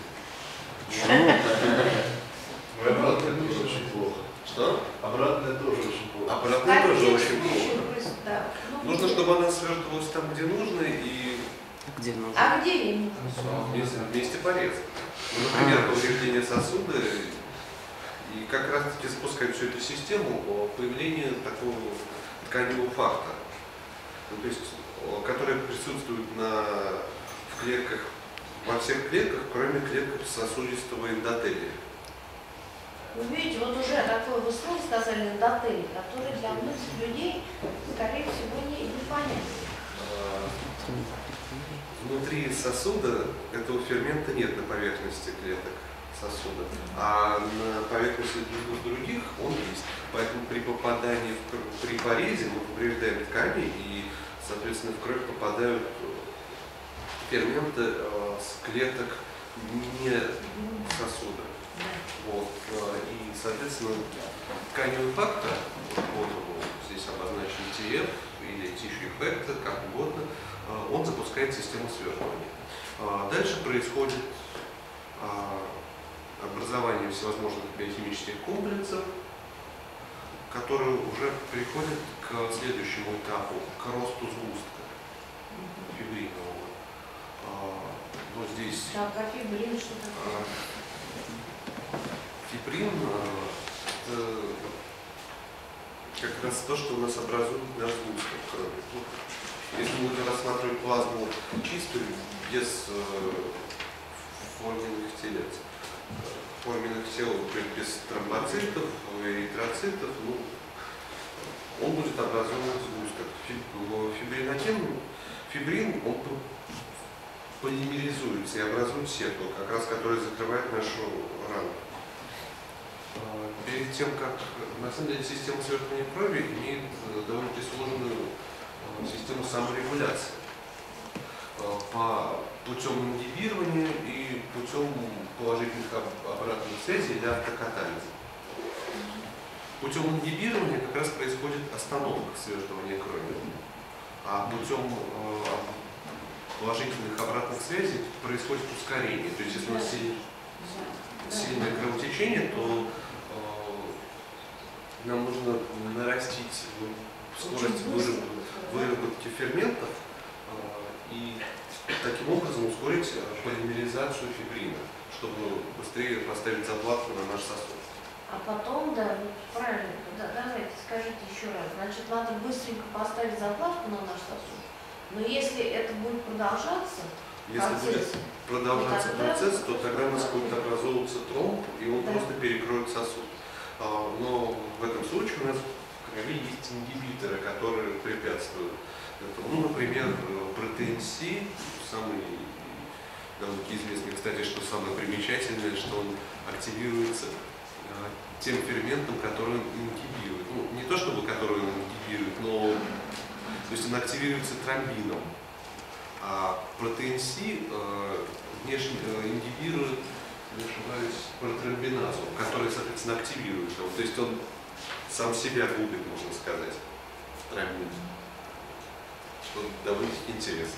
Обратное тоже очень плохо. Что? Обратное тоже очень плохо. Обратное тоже очень плохо. Да. Ну, Нужно, чтобы она свертывалась там, где нужно, и Где нужно? А где ей нужно? вместе, вместе пореза. Ну, например, повреждение сосуда, и как раз таки запускает всю эту систему появления такого тканевого фактора, ну, то есть, который присутствует на, в клетках, во всех клетках, кроме клеток сосудистого эндотелия. Вы видите, вот уже такое вы слово сказали эндотелий, который для многих людей, скорее всего, не, непонятен. Внутри сосуда этого фермента нет на поверхности клеток сосуда, а на поверхности других он есть. Поэтому при попадании, в кровь, при порезе мы повреждаем ткани, и, соответственно, в кровь попадают ферменты э, с клеток не сосуда. Вот, э, и, соответственно, тканевый фактор, вот, вот здесь обозначен ти эф или tissue effect, как угодно, э, он запускает систему свертывания. Э, дальше происходит э, образование всевозможных биохимических комплексов, которые уже переходят к следующему этапу, к росту сгустка фибринового. Но здесь Так, а фибрин что такое? фибрин это как раз то, что у нас образует наш сгусток крови. Если мы будем рассматривать плазму чистую, без форменных телец, форменных тел без тромбоцитов, эритроцитов, ну, он будет образовывать сгусток. Фибриноген, фибрин, он полимеризуется и образует сетку, как раз которая закрывает нашу рану. Перед тем, как, на самом деле, система свертывания крови имеет довольно-таки сложную систему саморегуляции по путем ингибирования и путем положительных обратных связей или автокатализа. Путем ингибирования как раз происходит остановка свертывания крови, а путем положительных обратных связей происходит ускорение. То есть, если у нас сильное кровотечение, то нам нужно нарастить скорость выработки ферментов и таким образом ускорить полимеризацию фибрина, чтобы быстрее поставить заплатку на наш сосуд. А потом, да, правильно, да, давайте скажите еще раз. Значит, надо быстренько поставить заплатку на наш сосуд. Но если это будет продолжаться, если процесс, будет продолжаться тогда... процесс, то тогда у нас будет образовываться тромб, и он да. просто перекроет сосуд. Но в этом случае у нас в крови есть ингибиторы, которые препятствуют этому. Ну, например, протеин С, самый довольно-таки известный, кстати, что самое примечательное, что он активируется тем ферментом, который он ингибирует. Ну, не то чтобы который он ингибирует, но то есть он активируется тромбином. А протеин С э, внешне э, ингибирует, не ошибаюсь, протромбиназу, который, соответственно, активирует его. То есть он сам себя губит, можно сказать, тромбин. Что довольно-таки интересно.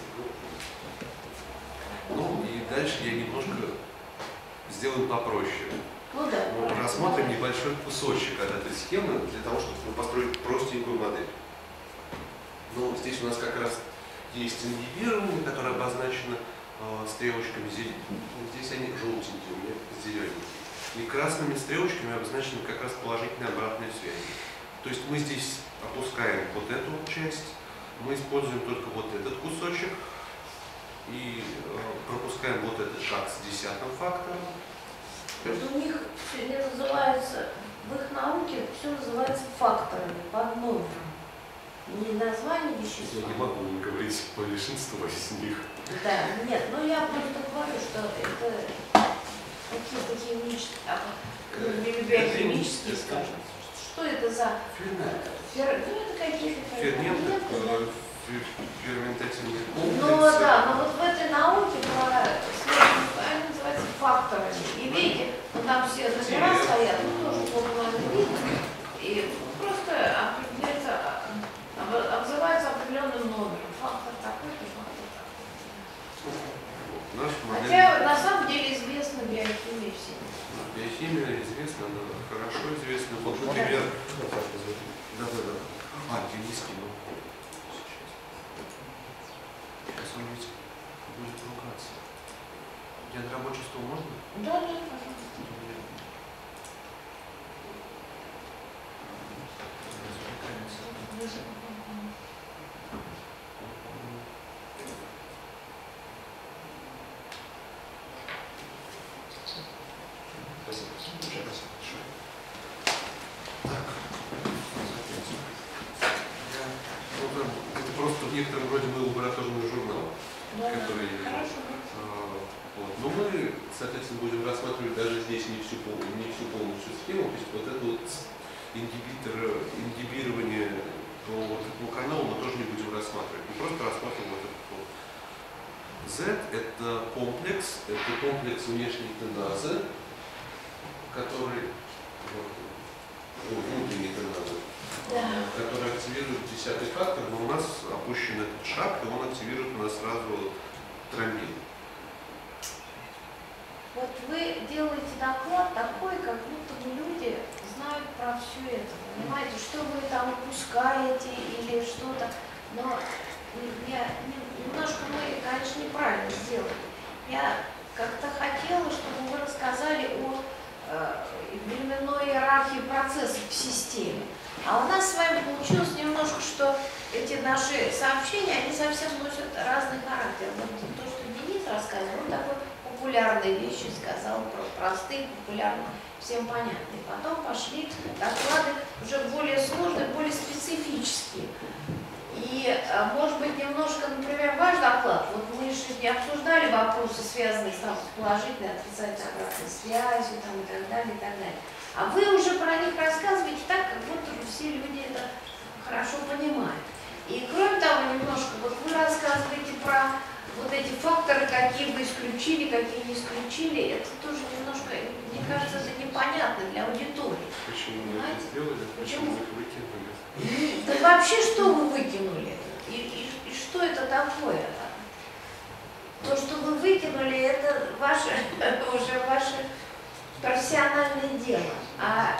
Ну и дальше я немножко сделаю попроще. Ну, да. Мы рассмотрим небольшой кусочек от этой схемы для того, чтобы построить простенькую модель. Ну, здесь у нас как раз есть ингибирование, которое обозначено э, стрелочками зелеными. Здесь они желтенькие, у меня зелененькие. И красными стрелочками обозначены как раз положительные обратные связи. То есть мы здесь опускаем вот эту вот часть, мы используем только вот этот кусочек и э, пропускаем вот этот шаг с десятым фактором. Вот у них все не называется, в их науке все называется факторами, под номером. Не название вещества. Я не могу не говорить большинство из них. Да, нет, ну я просто говорю, что это какие такие химические, биохимические, скажем. Что это за ферменты? Фер... Ну это какие-то ферменты, ферментативные комплексы. Ну да, но вот в этой науке они называются факторами. И видите, ну, там все номера стоят, ну тоже полностью видно. И просто определяется, обзывается определенным номером. Фактор такой-то, фактор такой. Хотя на самом деле известна биохимия всем. Биохимия известна, она хорошо известна. Вот, например, да, да, да. А, я не скинул. Сейчас он ведь будет ругаться. Я на рабочий стол можно? Да, да, пожалуйста. В некотором роде был лабораторный журнал, да, который, э, вот. Но мы, соответственно, будем рассматривать даже здесь не всю, не всю полностью схему, то есть вот это вот ингибитор, ингибирование по вот этому каналу мы тоже не будем рассматривать, мы просто рассматриваем вот этот вот. Z это комплекс, это комплекс внешней теназы, который, вот, внутренней теназы. Да. Который активирует десятый фактор, но у нас опущен этот шаг, и он активирует у нас сразу тромбин. Вот вы делаете доклад такой, как будто бы люди знают про все это. Понимаете, что вы там упускаете или что-то. Но я, немножко мы, конечно, неправильно сделали. Я как-то хотела, чтобы вы рассказали о э, временной иерархии процессов в системе. А у нас с вами получилось немножко, что эти наши сообщения, они совсем носят разный характер. Вот то, что Денис рассказывал, он такой популярные вещи сказал, простые, популярные, всем понятные. Потом пошли доклады уже более сложные, более специфические. И, может быть, немножко, например, ваш доклад, вот мы же не обсуждали вопросы, связанные там, с положительной, отрицательной обратной связью там, и так далее, и так далее. А вы уже про них рассказываете так, как будто все люди это хорошо понимают. И кроме того, немножко, вот вы рассказываете про вот эти факторы, какие вы исключили, какие не исключили, это тоже немножко, мне кажется, это непонятно для аудитории. Почему мы Понимаете? это сделали? Почему? Мы их выкинули? Да вообще, что вы выкинули? И, и, и что это такое? То, что вы выкинули, это ваше, уже ваше профессиональное дело. А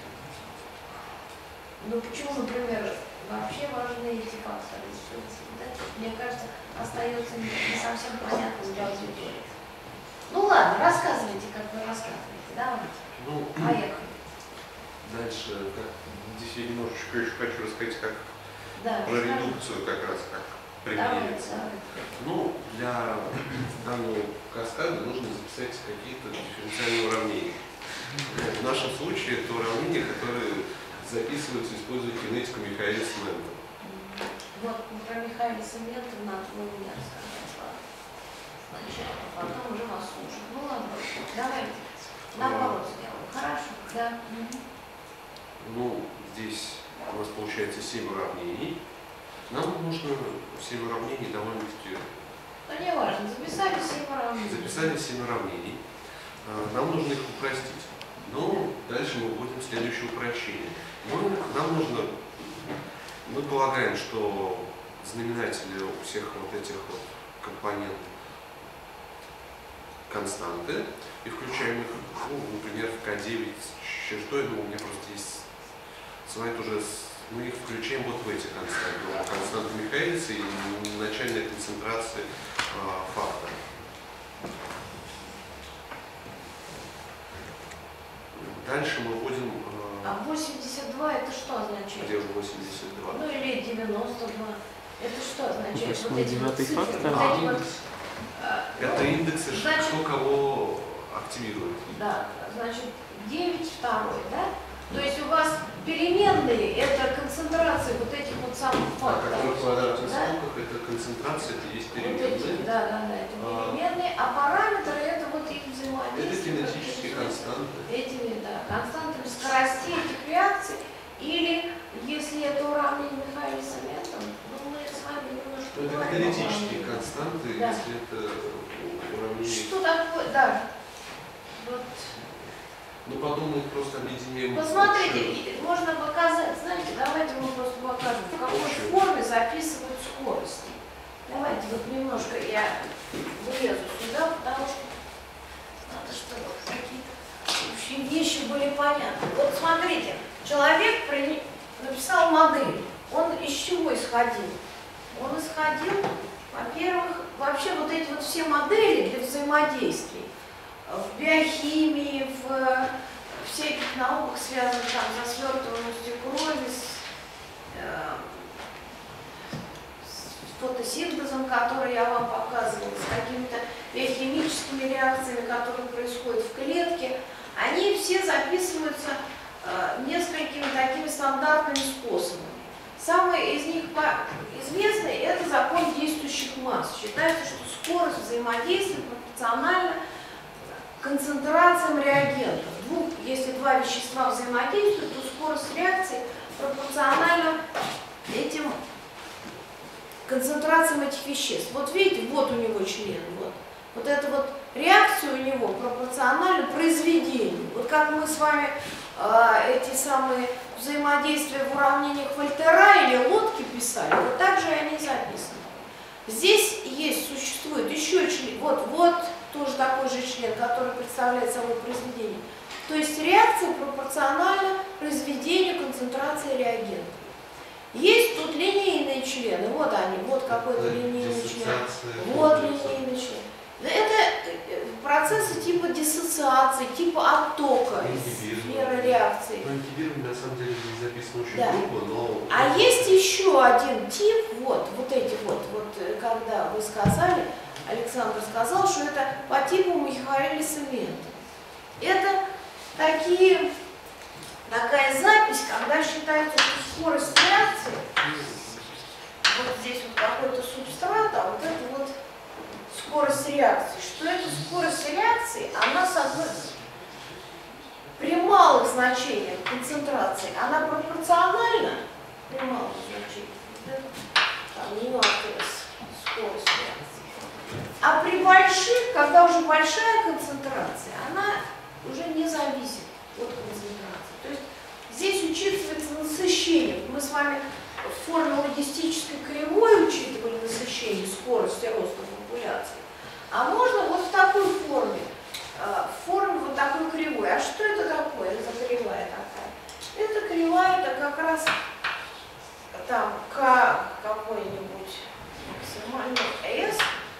ну почему, например, вообще важны эти факторы? Мне кажется, остается не, не совсем понятным для аудитории. Ну ладно, рассказывайте, как вы рассказываете. Давайте. Ну, Поехали. дальше, как, здесь я немножечко еще хочу рассказать, как Да, про редукцию как раз, как применяется. Ну, для данного каскада нужно записать какие-то дифференциальные уравнения. В нашем случае это уравнения, которые записываются, используя кинетику Михаэлиса-Ментона. Вот про Михаэлиса Ментона вы мне рассказали. Сначала, потом уже вас слушать. Ну ладно, давайте. Наоборот сделаем. Хорошо, да. Ну, здесь у нас получается семь уравнений. Нам нужно семь уравнений довольно-таки... Ну не важно, записали семь уравнений. Записали семь уравнений. Нам нужно их упростить. Но дальше мы вводим следующее упрощение. Мы, нам нужно... Мы полагаем, что знаменатели у всех вот этих вот компонентов константы, и включаем их, ну, например, в ка девять, что я думаю, у меня просто есть слайд уже, с, мы их включаем вот в эти константы, константы Михаэлиса и начальная концентрация а, фактора. Дальше мы вводим... А восемьдесят два это что означает? Где же восемьдесят два? Ну или девяносто два. Это что означает? Вот эти вот девятый цифры, фактор. вот эти вот, Это индексы, значит, кто кого активирует. Да, значит, девять второй, да? То есть у вас переменные это концентрация вот этих вот самых А как мы в факторов. квадратных Да? скобках, это концентрация, это есть Вот эти, переменные. да, да, да, это А. переменные, а параметры это вот их Это взаимодействие. кинетические константы. Этими, да, константами скоростей этих реакций. Или, если это уравнение Михаэлиса Ментона, ну мы с вами немножко Это говорим о каталитические уравнении. константы, Да. если это уравнение. Что такое, да. Вот. Ну потом мы их просто объединяем. Посмотрите, можно показать, знаете, давайте мы просто покажем, в какой Общую. форме записывают скорости. Давайте вот немножко я влезу сюда, потому что надо, чтобы какие-то общие вещи были понятны. Вот смотрите, человек при... написал модель, он из чего исходил? Он исходил, во-первых, вообще вот эти вот все модели для взаимодействий в биохимии, в всяких науках, связанных там со свертываемостью крови, с, э, с фотосинтезом, который я вам показывала, с какими-то биохимическими реакциями, которые происходят в клетке, они все записываются э, несколькими такими стандартными способами. Самый из них известный – это закон действующих масс. Считается, что скорость взаимодействия пропорциональна концентрациям реагентов. Двух, если два вещества взаимодействуют, то скорость реакции пропорциональна этим концентрациям этих веществ. Вот видите, вот у него член. Вот, вот эта вот реакция у него пропорциональна произведению. Вот как мы с вами э, эти самые взаимодействия в уравнениях Вольтера или лодки писали, вот так же и они записаны. Здесь есть, существует еще член, вот, вот тоже такой же член, который представляет собой произведение. То есть реакция пропорциональна произведению концентрации реагентов. Есть тут линейные члены, вот они, вот какой-то линейный член, вот линейный член. Это процессы типа диссоциации, типа оттока из сферы реакции. Ну, ингибирование на самом деле не записано очень Да. грубо, но... А есть еще один тип, вот, вот эти вот, вот, когда вы сказали, Александр сказал, что это по типу Михаэлиса Мента. Это такие, такая запись, когда считается, что скорость реакции, вот здесь вот какой-то субстрат, а вот это вот скорость реакции, что эта скорость реакции, она соответствует при малых значениях концентрации, она пропорциональна при малых значениях. Вот это, там, не скорость реакции. А при больших, когда уже большая концентрация, она уже не зависит от концентрации. То есть здесь учитывается насыщение. Мы с вами в форме логистической кривой учитывали насыщение скорости роста популяции. А можно вот в такой форме, в форме вот такой кривой. А что это такое? Это кривая такая. Это кривая, это как раз там К какой-нибудь максимальный S.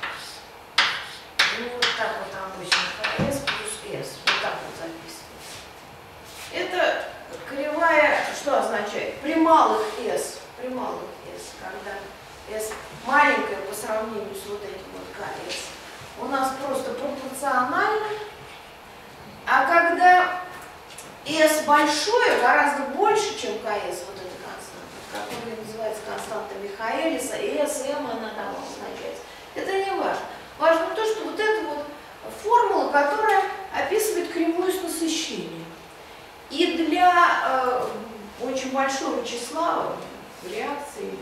Ну вот так вот обычно S плюс S. Вот так вот записывается. Это кривая, что означает? При малых S. При малых S, когда S маленькое по сравнению с вот этим вот К S, у нас просто пропорционально. А когда S большое, гораздо больше, чем К S, вот эта константа, которая называется константа Михаэлиса, и S, M она там обозначается. Это не важно. Важно то, что вот эта вот формула, которая описывает кривую с насыщением. И для э, очень большого числа реакций,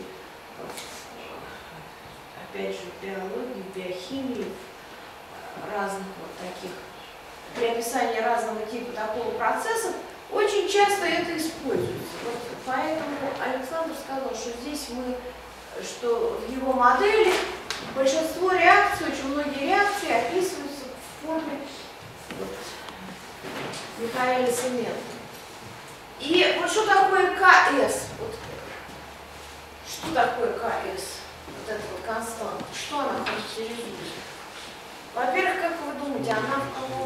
опять же, в биологии, в биохимии, разных вот таких, при описании разного типа такого процесса, очень часто это используется. Вот поэтому Александр сказал, что здесь мы, что в его модели большинство реакций, очень многие реакции описываются в форме вот, Михаэлиса Мента. И вот что такое КС? Вот, что такое КС? Вот эта вот константа. Что она характеризует? Во-первых, как вы думаете, она в каком,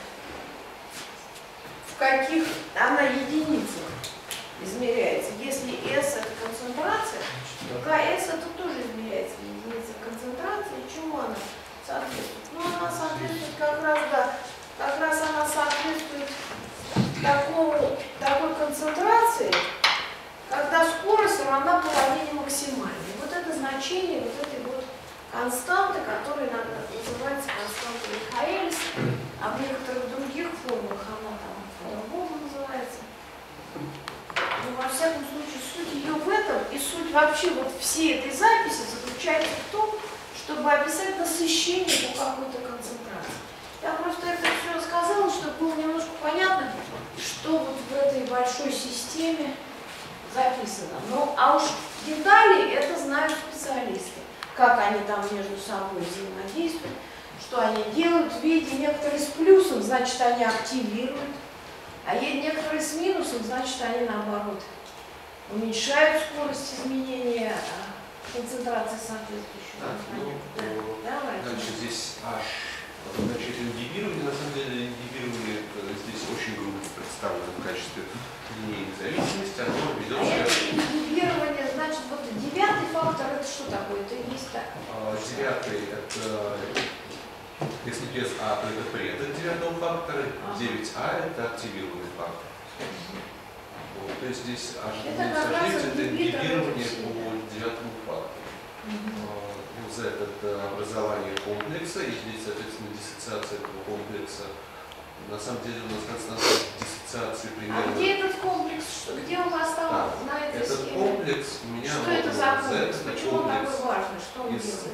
в каких, она единицах измеряется? Если S это концентрация, то КС это тоже измеряется в единицах концентрации. Чему она соответствует? Ну, она соответствует как раз, да, как раз она соответствует такому, такой концентрации, когда скорость равна половине максимальной. Вот это значение вот этой вот константы, которая называется константа Михаэлиса, а в некоторых других формах она там по-другому называется. Но во всяком случае суть ее в этом, и суть вообще вот всей этой записи заключается в том, чтобы описать насыщение по какой-то концентрации. Я просто это все рассказала, чтобы было немножко понятно, что вот в этой большой системе записано. Ну, а уж детали это знают специалисты, как они там между собой взаимодействуют, что они делают. Видите, некоторые с плюсом, значит, они активируют, а некоторые с минусом, значит, они наоборот уменьшают скорость изменения концентрации соответствующего. Так, ну, да, дальше здесь H. Значит, ингибирование, на самом деле, ингибирование здесь очень грубо представлено в качестве линейной зависимости, оно ведет а себя... это ингибирование, значит, вот девятый фактор, это что такое? Это есть так? Девятый, это, если без А, то это предок девятого фактора, девять А это активированный фактор. Вот, то есть здесь H это ингибирование по девятому фактору. Z это образование комплекса, и здесь, соответственно, диссоциация этого комплекса. На самом деле у нас константа диссоциации примерно... А где этот комплекс? Где он остался да, на этой этот схеме? комплекс у меня... Что это за комплекс? Z, Почему он такой важный? Что он из делает?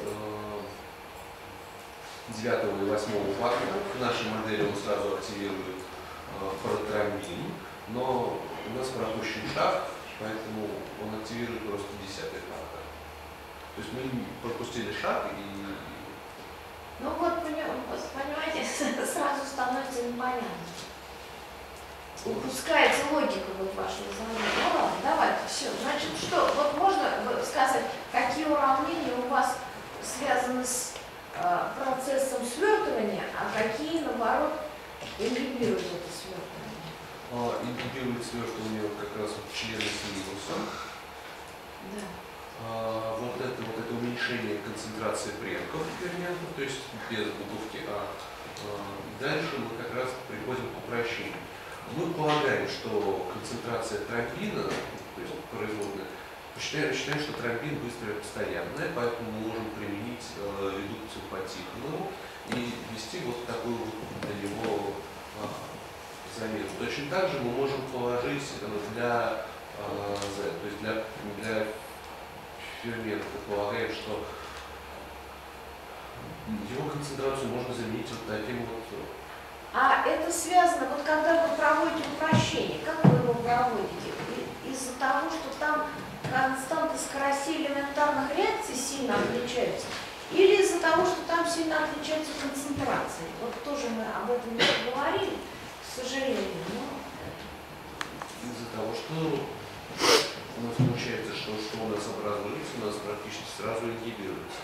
девятого и восьмого фактора. В нашей модели он сразу активирует э, протромбин, но у нас пропущен шаг, поэтому он активирует просто десятый фактор. То есть мы пропустили шаг и... Ну вот, понимаете, сразу становится непонятно. Упускается логика вот вашего задания. Ну ладно, давайте, все. Значит, что, вот можно сказать, какие уравнения у вас связаны с э, процессом свертывания, а какие, наоборот, ингибируют это свертывание? А, ингибирует свертывание как раз вот члены с минусом. Да. А, вот это вот это уменьшение концентрации предков ферментов, то есть без буковки А. А, дальше мы как раз приходим к упрощению. Мы полагаем, что концентрация тромбина, то есть производная, считаем, считаем, что тромбин быстрая постоянная, поэтому мы можем применить э, редукцию по Тихонову и ввести вот такую вот для него э, замену. Точно так же мы можем положить для э, Z, то есть для, для фермента полагаем, что его концентрацию можно заменить вот таким вот. А это связано, вот когда вы проводите упрощение, как вы его проводите? Из-за того, что там константы скоростей элементарных реакций сильно отличаются, или из-за того, что там сильно отличаются концентрации? Вот тоже мы об этом не говорили, к сожалению. Но... Из-за того, что у нас получается, что, что у нас образуется, у нас практически сразу ингибируется.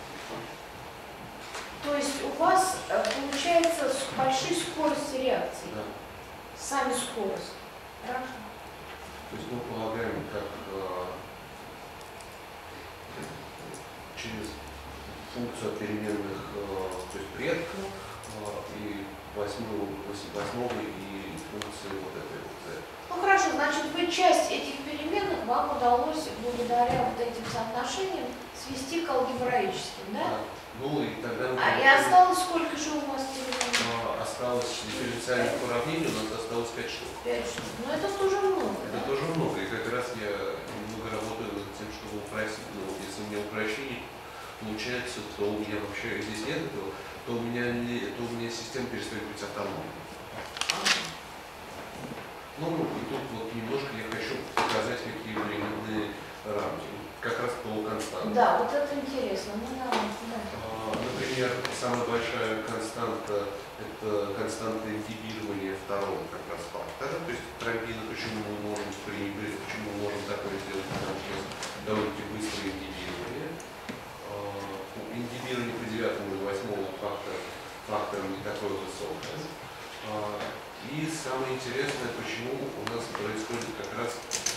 То есть у вас получается большие скорости реакции? Да. Сами скорость. Хорошо. То есть мы полагаем, как э, через функцию переменных э, то есть предков э, и восьмого, восьмого и функции вот этой вот Z. Ну хорошо, значит вы часть этих переменных вам удалось благодаря вот этим соотношениям свести к алгебраическим, да? Да. Ну и тогда мы... А и осталось сколько же у вас переменных? А, осталось дифференциальных уравнений, у нас осталось пять штук. Пять штук. Ну это тоже много. Это да? тоже много, и как раз я немного работаю над тем, чтобы упростить. Ну, если у меня упрощение получается, то у меня вообще здесь нет этого, то у меня, не, то у меня система перестает быть автономной. Ну и тут вот немножко я хочу показать, какие временные рамки. Как раз по константам. Да, вот это интересно. Ну, да, да. Например, самая большая константа – это константа ингибирования второго как раз фактора. То есть тромбина, почему мы можем пренебречь, почему мы можем такое сделать, потому что довольно-таки быстрое ингибирование. Ингибирование по девятому и восьмому фактора, фактором не такое высокое. И самое интересное, почему у нас происходит как раз,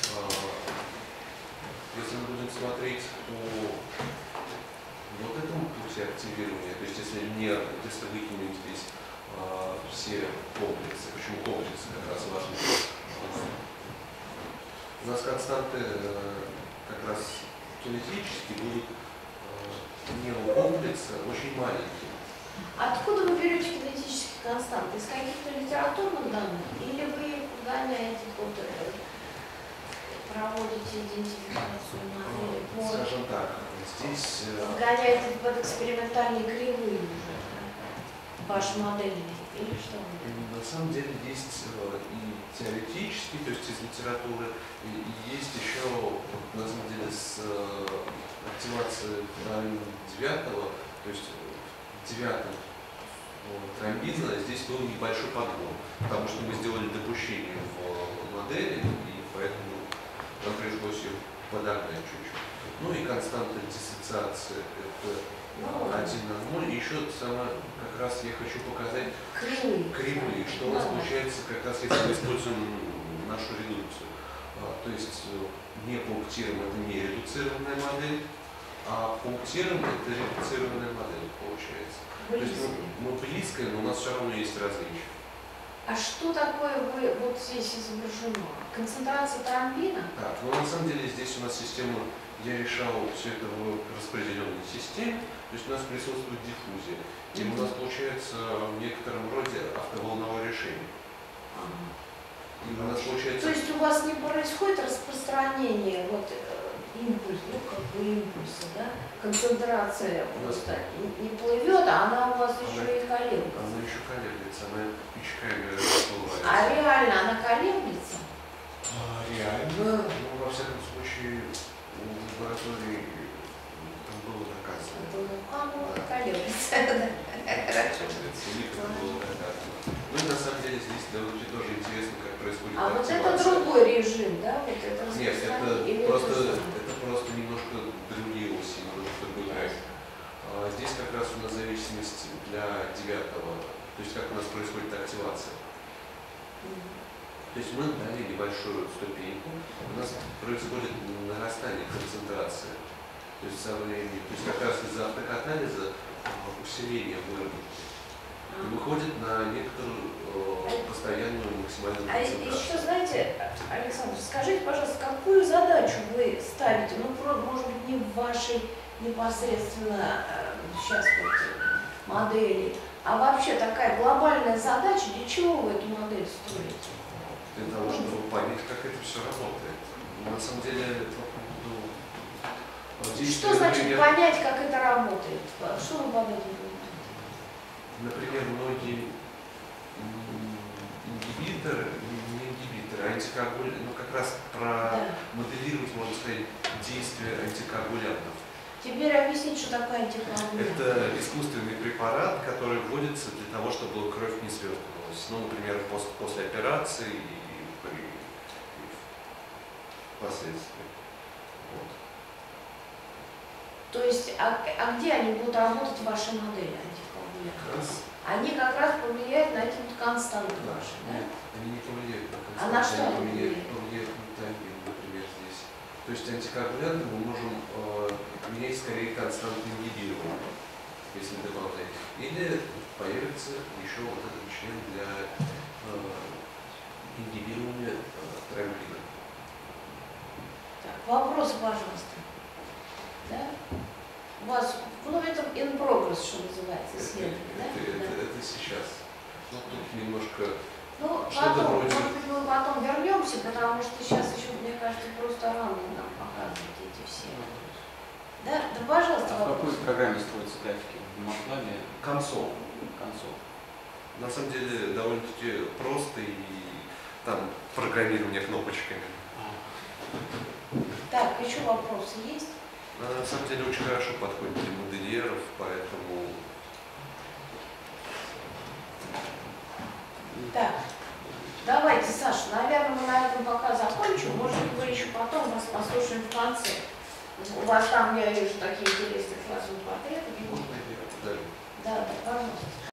если мы будем смотреть по вот этому пути активирования, то есть если не если выкинуть здесь а, все комплексы, почему комплексы как раз важны, у нас константы а, как раз кинетически будут а, не у комплекса очень маленькие. Откуда вы берете кинетические константы? Из каких-то литературных данных? Или вы их гоняете, вот, проводите идентификацию модели? Скажем так, здесь... Гоняете под экспериментальные кривые уже, да? Ваш модельный, или что? На самом деле есть и теоретически, то есть из литературы, и, и есть еще, вот, на самом деле, с активацией девятого, то есть девятого тромбина, здесь был небольшой подгон, потому что мы сделали допущение в модели, и поэтому нам пришлось ее подогнать чуть-чуть. Ну и константа диссоциации это один на ноль. И еще самое, как раз я хочу показать кривые, кривые что у нас получается как раз если мы используем нашу редукцию. А, то есть не пунктиром это не редуцированная модель, а пунктиром это редуцированная модель получается. То есть мы, мы близкие, но у нас все равно есть различия. А что такое вы вот здесь изображено? Концентрация тромбина? Так, ну на самом деле здесь у нас система, я решал все это в распределенной системе, то есть у нас присутствует диффузия. И у нас получается в некотором роде автоволновое решение. Ага. И у нас получается... То есть у вас не происходит распространение вот, импульс, ну как бы импульса, да? Концентрация просто не плывет, а она у вас еще она, и колеблется. Она еще колеблется, она пичками расплывается. А реально она колеблется? А, реально, ну во всяком случае в лаборатории там было доказано. А, ну да. колеблется. Хорошо. Было доказано. Ну и на самом деле здесь довольно тоже интересно, как происходит А вот активация. это другой режим, да? Вот это Нет, это или просто, это это просто немножко другие оси, немножко другой график. А здесь как раз у нас зависимость для девятого, то есть как у нас происходит активация. То есть мы дали небольшую ступеньку, у нас происходит нарастание концентрации. То есть со временем, то есть как раз из-за автокатализа усиление выработки и выходит на некоторую э, постоянную максимальную А концентрацию. еще, знаете, Александр, скажите, пожалуйста, какую задачу вы ставите, ну, про- может быть, не в вашей непосредственно э, сейчас вот модели, а вообще такая глобальная задача, для чего вы эту модель строите? Для того, чтобы понять, как это все работает. На самом деле, ну, здесь, Что значит например, понять, как это работает? Что вы под этим понимаете? например, многие м, ингибиторы, не ингибиторы, а антикоагулянты, ну как раз про Да. моделировать, можно сказать, действия антикоагулянтов. Теперь объяснить, что такое антикоагулянт. Это искусственный препарат, который вводится для того, чтобы кровь не свертывалась. Ну, например, после, после операции и при и впоследствии. Вот. То есть, а, а где они будут работать в вашей модели антикоагулянтов? Как раз, Они как раз повлияют на эти вот константы да, ваши, да? нет, они не повлияют на А на что концентрацию, они они повлияют? повлияют на тайминг, например, здесь. То есть антикоагулянты мы можем э, менять скорее константы ингибирования, если добавлять. Или появится еще вот этот член для э, ингибирования э, тромбина. Так, вопросы, пожалуйста. Да? У вас, ну, это in progress, что называется, Это, исследование, да? это, это, Да. это сейчас. Ну, тут немножко... Ну, что-то потом, вроде- может быть, мы потом вернемся, потому что сейчас еще, мне кажется, просто рано нам показывать эти все. Да, да, пожалуйста, А в вопрос. какой программе строятся графики? В MATLAB? Консоль. Консоль. На самом деле довольно-таки просто и там программирование кнопочками. Так, еще вопросы есть? Она на самом деле очень хорошо подходит для модельеров, поэтому... Так, давайте, Саша, наверное, мы на этом пока закончим. Может быть, мы еще потом вас послушаем в конце. У вас там, я вижу, такие интересные классные портреты. Можно я повторю? Да, да, пожалуйста.